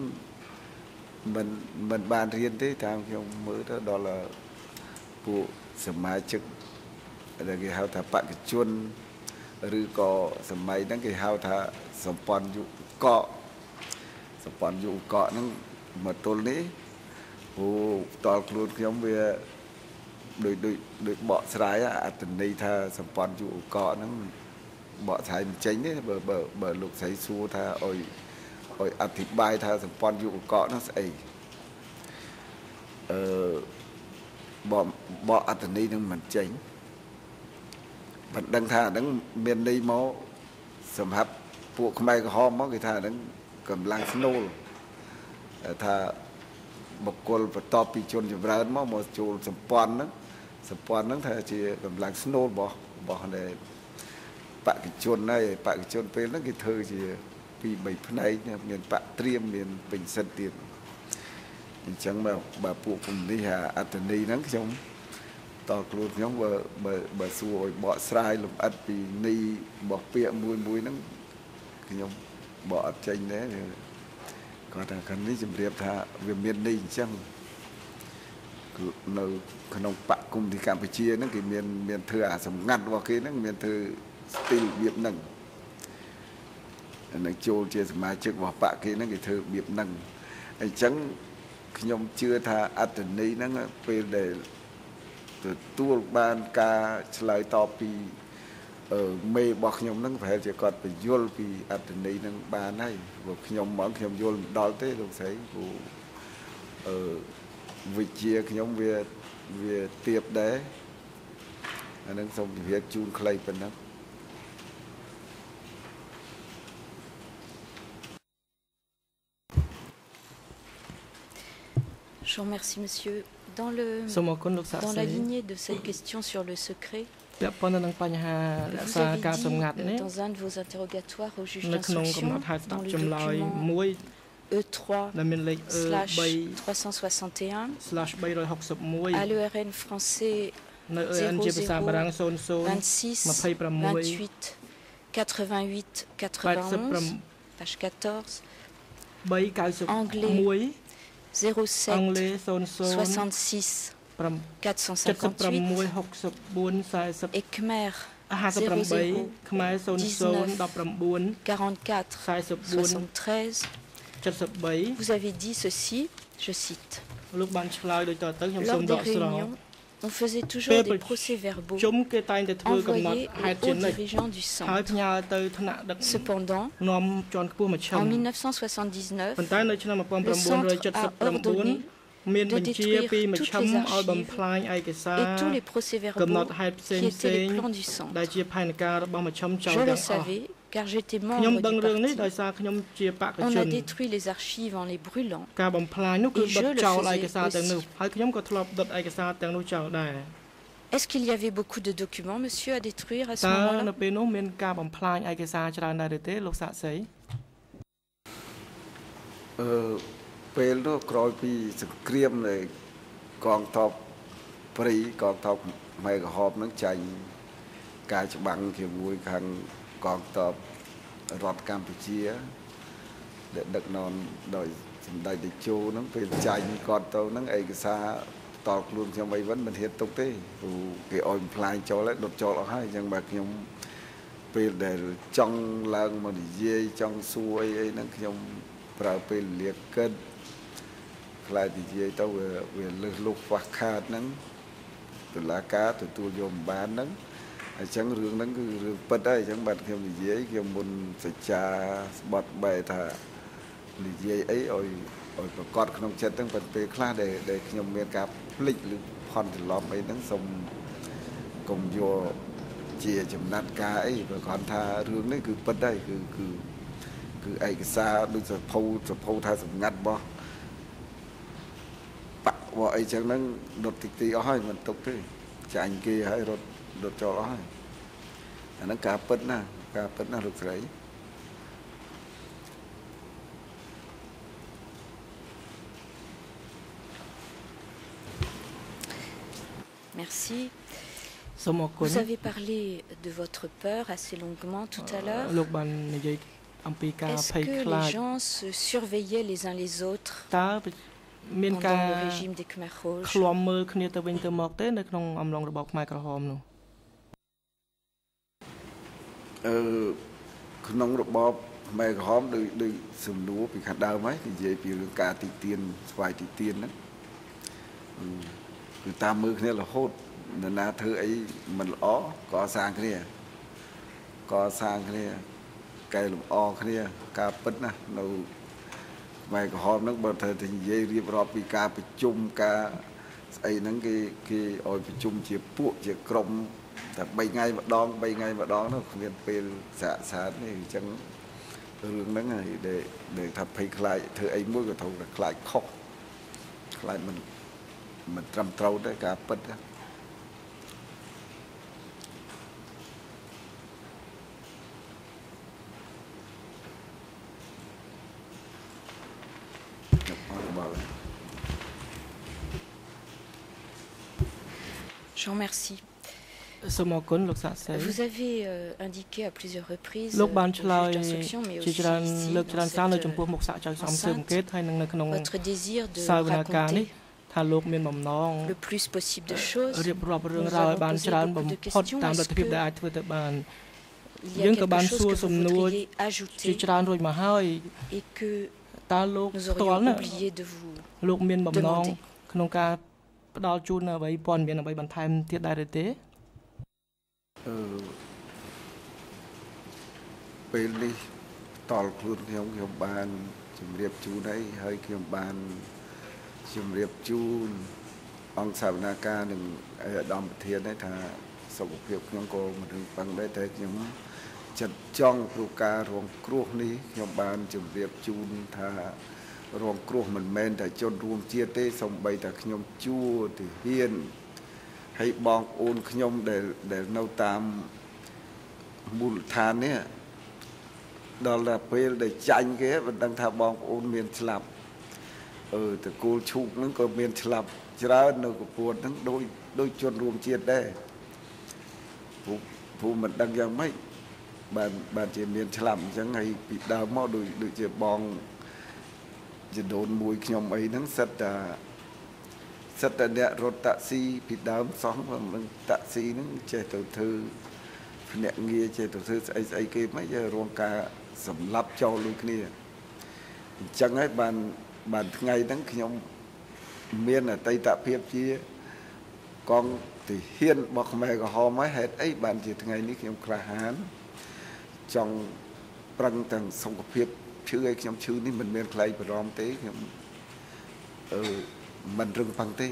mình bàn riêng thế tham khi ông mới đó là bộ sầm mai trực là cái hao thà bạn cái chôn rồi có sầm mai đang cái hao thà sầm pon dụ cọ nó mà tôn đấy tọa luôn khi ông về đôi bỏ trái à tình này tha sắm pon dụ cọ nó bỏ trái tránh đấy bờ lục trái xua tha ôi ăn thịt bay tha sắm pon dụ cọ nó sẽ bỏ ăn tình này nó mình tránh mình đang tha đang miền đây máu sắm hấp phụ không ai có ho máu người tha đang cầm lang snow thaบกลประตอบปีชนจะร้านมั่งมาจูสปอนนั้นถ้าจะกำลังสโนว์บอกในปะกิจชนในปะกิจชนเป็นนั่นคือเธอจะปีใบพนัยเนี่ยเมียนปะเตรียมเมียนเป็นเส้นเตียนจังแบบพวกผมนี่ฮะอัตนีนั้นชมต่อกลุ่มน้องบสวยบ่อสายลมอัดปีนี้บ่อเปียมุยนั้นชมบ่ออัดใจเนี่ยก็ทางคันนี้จำเรียบท่าเวียนเมียนนี่จังในขนมปะกุมที่กัมพูชีนั่นคือเมียนเธอสำงัดว่าคือนั่นเมียนเธอสติลเบียบนั่งนั่งโจเจสมาจึกว่าปะคือนั่นคือเธอเบียบนั่งไอ้จังขยมเชื่อท่าอัตนี้นั่นเป็นเดตัวบ้านกาฉลายต่อปีเมย์บอกขยมนั่งแผลจะกอดไปโยลปีอัตนี้นั่งบ้านให้บอกขยมหมอนขยมโยลดอลเต้ลงใส่กูวิเชียขยมเวียเตียบได้อันนั้นส่งเวียจูนใครเป็นนั้น Je vous remercie, monsieur. Dans la lignée de cette question sur le secret, vous avez dit dans un de vos interrogatoires au juge d'instruction, dans le document E3/361, à l'ERN français 0026 28 88 91, page 14, anglais 07 66 458 et Khmer 00 19 44 73. Vous avez dit ceci, je cite. Lors des réunions, on faisait toujours des procès-verbaux envoyés aux hauts dirigeants du centre. Cependant, en 1979, le centre a ordonné de détruire toutes les archives et tous les procès-verbaux qui étaient les plans du centre. Je le savais, car j'étais membre du parti. On a détruit les archives en les brûlant, et je le faisais aussi. Est-ce qu'il y avait beaucoup de documents, monsieur, à détruire à ce moment-là? ពេលនោះក្រោយពីសង្គ្រាមនៃកងទ័ពព្រៃកងទ័ពម៉ែក្រហមនឹងចាញ់ការច្បាំងជាមួយខាងកងទ័ពរដ្ឋកម្ពុជាដែលដឹកនាំដោយសម្ដេចតេជោនឹងពេលចាញ់គាត់ទៅនឹងឯកសារតខ្លួនខ្ញុំអីវិញមិនហ៊ានទុកទេព្រោះគេឲ្យបំផ្លាញចូលហើយដុតចូលអស់ហើយអញ្ចឹងបាទខ្ញុំពេលដែលចង់ឡើងមកនិយាយចង់សួរអីហ្នឹងខ្ញុំប្រើពេលលាកិតខ្លាចនិយាយទៅវាលើសលុបខ្វះខាតហ្នឹងតុលាការទទួលយកមិនបានហ្នឹងអញ្ចឹងរឿងហ្នឹងគឺរឿងពិតហើយអញ្ចឹងបាទខ្ញុំនិយាយខ្ញុំមុនសច្ចាស្បត់បែថានិយាយអីឲ្យប្រកាសក្នុងចិត្តហ្នឹងប៉ុន្តែពេលខ្លះដែលខ្ញុំមានការភ្លេចឬផន់ច្រឡំអីហ្នឹងសូមកុំយកជាចំណាត់ការអីបើគាត់ថារឿងនេះគឺពិតហើយគឺឯកសារដូចសភៅថាសម្ងាត់របស់បាក់វ៉អីចឹងហ្នឹងដុតទីអស់ហើយមិនទុកទេចាញ់គេហើយរត់ដុតចូលអស់ហើយអាហ្នឹងការពិតណាលោកស្រី Merci. Vous avez parlé de votre peur assez longuement tout à l'heure. Est-ce que les gens se surveillaient les uns les autres pendant le régime des Khmer Rouges? ក្នុងរបបខ្មែរក្រហមដូចសំណួរពីខាងដើមហើយនិយាយពីរឿងការទីទានស្វ័យទីទានហ្នឹងគឺតាមមើលគ្នារហូតនរណាធ្វើអីមិនល្អក៏សាងគ្នាកែលម្អគ្នាការពិតណានៅខ្មែរក្រហមហ្នឹងបើត្រូវតែនិយាយរៀបរាប់ពីការប្រជុំការស្អីហ្នឹងគេឲ្យប្រជុំជាពួកជាក្រុមតែ3ថ្ងៃម្ដងនោះគ្មានពេលសាកសាតនេះអញ្ចឹងរឿងហ្នឹងហើយដែលថាភ័យខ្លាចធ្វើអីមួយក៏ត្រូវតែខ្លាចខុសខ្លាចមិនត្រឹមត្រូវទេការពិត Je vous remercie. Vous avez indiqué à plusieurs reprises au juge d'instruction, mais aussi ici, dans cette enceinte, votre désir de raconter le plus possible de choses. Nous avons posé beaucoup de questions. Est-ce qu'il y a quelque chose que vous voudriez ajouter et que nous aurions oublié de vous demander? ផ្ដល់ជូនអ្វីព័ត៌មានអ្វីបន្ថែមទៀតដែរទេពេលនេះតល់ខ្លួនខ្ញុំបានជម្រាបជូនហើយខ្ញុំបានជម្រាបជូនអង្គសាវនាការនឹងអាដាមប្រធានថាសុខភាពខ្ញុំក៏មិនរឹងប៉ឹងដែរតែខ្ញុំចិត្តចង់ព្រោះការរងគ្រោះនេះខ្ញុំបានជម្រាបជូនថាรวมครัวมันแมนแต่จนรวมเจียเต้สมใบแต่ขยมจู้ที่เฮียนให้บองโอนขยมเดเนาตามมูลฐานเนี่ยดอลลาร์เพลได้จังแกมันดังท่าบองโอนเมียนฉลับแต่กูชุกนั่นก็เมียนฉลับจะได้เนื้อกับปวดทั้งโดยจนรวมเจียได้ผู้มันดังยังไม่บานเจียเมียนฉลับจังไงปีดาวมอโดยเจียบองจะโดนมวยขยมไอ้ทั้งสัตว์เนี่ยรถตักซีปีดาวสองมันตักซีนั่งเจตัวเธอเนี่ยเงี้ยเจตัวเธอไอ้เกมไม่จะรวมกาสำรับเจ้าลูกนี่จังไงบานไงทั้งขยมเมียนไตตะเพียบเจียกองติเฮียนบอกแม่ก็หอไม้เหตุไอ้บานจีไงนี่ขยมคราหานจังปรังต่างสงเพียบชื่อไอ้ขยมชื่อนี่มันเมียนใครไปรอมเต้ขยมมันรึงพังเต้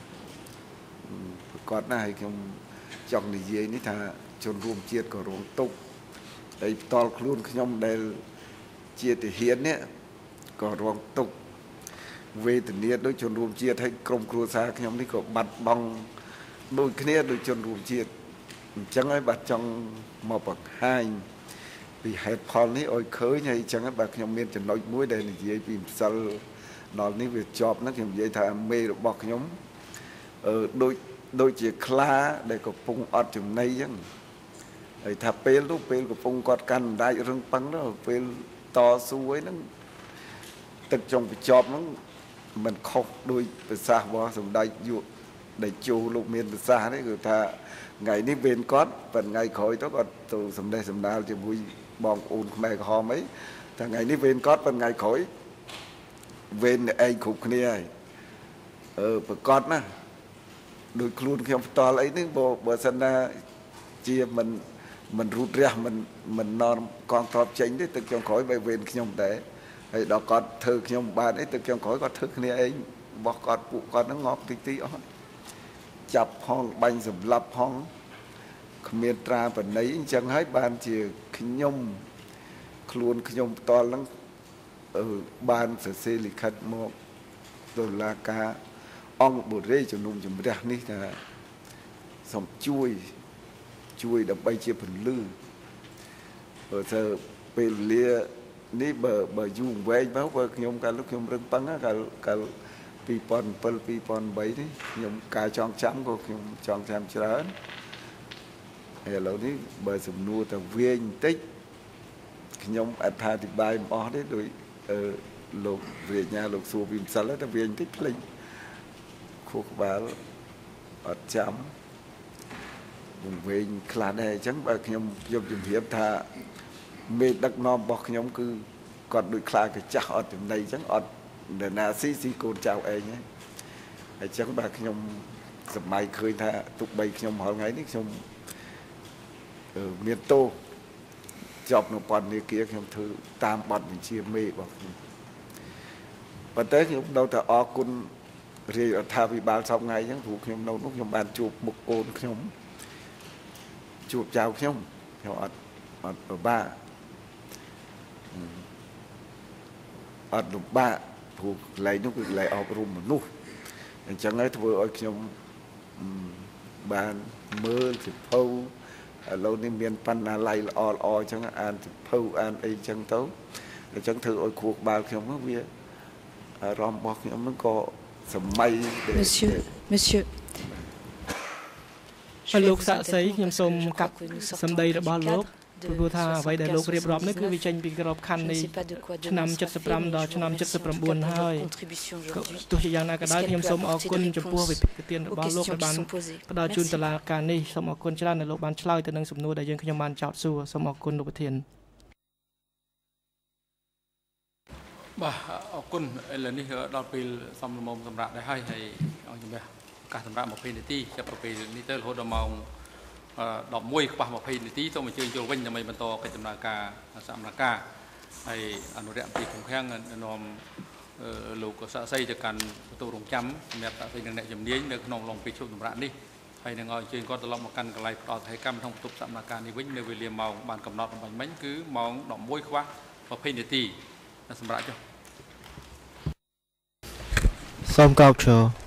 ก่อนหน้าขยมจังในเย่นี่ท่าจนรวมเจียดก็รวมตุกไอ้ตอลคลุนขยมได้เจียดเฮียนเนี่ยก็รวมตุกเวทเนียโดยจนรวมเจียดให้กรมครัวซาขยมนี่ก็บัดบังโดยเนี้ยโดยจนรวมเจียดจังไอ้บัดจังมาปักให้ปีเหตุพอนี้โอ้ยเคยไงจังไอ้บัดขยมเมียนจะน้อยมุ้ยได้ในเย่ปีสัลนอนนี้เวทจอบนักขยมเย่ทำเมย์บอกขยมโดยเจียคลาได้ก็ปงอดจุ่มในยังไอ้ถ้าเปลลูกเปลก็ปงกอดกันได้เรื่องปังแล้วเปลต่อสู้ไว้นั่งตึกจงไปจอบนั่งมันคบโดยภาษาว่าสมได้อยู่ได้จูลูกเมียนภาษานี่คือถ้าไงนี่เวนก้อนเป็นไงคอยต้องก็ตัวสมได้สมดาวจะบุยบองอุ่นแม่คอไหมถ้าไงนี่เวนก้อนเป็นไงคอยเวนไอ้ขุกนี่ไอ้ประกอบนะโดยครูนเขียนต่ออะไรนึงบ่สันนาเจียมันรูดเรียมันนอนกองทอบเจงได้ตึกจงขอยใบเวนขยมแต่ไอ้ดอกกอดเธอขยมบานไอ้ตึกจงขอยก็ทึกนี่เองบอกกอดปุกอดนั่งงอบตีอ๋อจับห้องบังสำรับห้องขมิ้นตราแบบไหนจังให้บานเจียขยมครูนขยมตอนนั้นบานเสลิขัดโมกตุลากาองบุรีจุนุ่มจุ่มแรกนี่นะสมช่วยดับใบเชี่ยผลลือเธอไปเลี้ยนี่เบอร์ยุ่งไว้บ้างเบอร์ขยมการลูกขยมเรื่องปังนะการปีปอนใบนี่ขยมการจองช้ำก็ขยมจองช้ำเชื้อเหล่านี้เบอร์สมนูแต่เวียนติ๊กขยมอธิบายมอได้โดยลูกเวียนญาลูกสูบิมสัลแล้วแต่เวียนติ๊กลิงคุกบาลอดจำบุญเวงคลาดได้จังบางขยมจุ่มเหียบท่าเมฆดักนอมบอกขยมคือกอดด้วยคลาก็จักอดจุ่มในจังอดเดินหน้าซีโกนเจ้าเองเนี่ยไอ้จังบางขยมสมัยเคยท่าตุกใบขยมหอไงนี่ขยมเมียนโตจอบนปอนนี่เกี้ยขยมถือตามบอดเป็นเชียเมฆบอกปัจจัยขยมเราแต่ออกกุลเรียกท่าวิบาลสองไงยังถูกขยมเรานุกขยมบานจูบมุกโกนขยมจูบเจ้าขยมอดบ้าอดลุบ้าถูกไหลนุกไหลออกรุมนุกจังไงถ้าเอาขยมบานเมื่อสิเผาเรานี่เมียนปันอะไรอ่อจังอ่านสิเผาอ่านไอจังเต้าจังถือเอาขวบบาลขยมเวียรอมบอกขยมมันก็ Monsieur. លោកសាក់សីខ្ញុំសូមកាត់សម្ដីរបស់លោកព្រោះថាអ្វីដែលលោករៀបរាប់នេះគឺវាចេញពីក្របខ័ណ្ឌនៃឆ្នាំ75ដល់ឆ្នាំ79ហើយទោះជាយ៉ាងណាក៏ដោយខ្ញុំសូមអរគុណចំពោះវិភាគទានរបស់លោកដែលបានផ្ដល់ជូនតុលាការនេះសូមអរគុណច្រើនដែលលោកបានឆ្លើយទៅនឹងសំណួរដែលយើងខ្ញុំបានចោទសួរសូមអរគុណលោកប្រធានបាទអរគុណឥឡូវនេះដល់ពេលសំលមុំសម្រាប់ដែរហើយឲ្យជំរាបការសម្រាប់20នាទីចាប់ពីពេលនេះទៅរហូតដល់ម៉ោង11ខ្វះ20នាទីសូមអញ្ជើញចូលវិញដើម្បីបន្តកិច្ចដំណើរការសម្រាប់ការហើយអនុរិយអំពីខាងខាងនាំលោកសាក់សីទៅកាន់បន្ទប់រងចាំសម្រាប់សាក់សីនិងអ្នកជំនាញនៅក្នុងឡុងពីជប់សម្រាប់នេះហើយនឹងឲ្យអញ្ជើញគាត់ត្រឡប់មកកាន់កន្លែងផ្ដល់ថវិកម្មក្នុងបន្ទប់សម្រាប់ការនេះវិញនៅវេលាម៉ោងបានកំណត់បំបញ្ញមិញគឺម៉ោង11ខ្វះ20នាទីសម្រាប់ចុះសូមកោតឈរ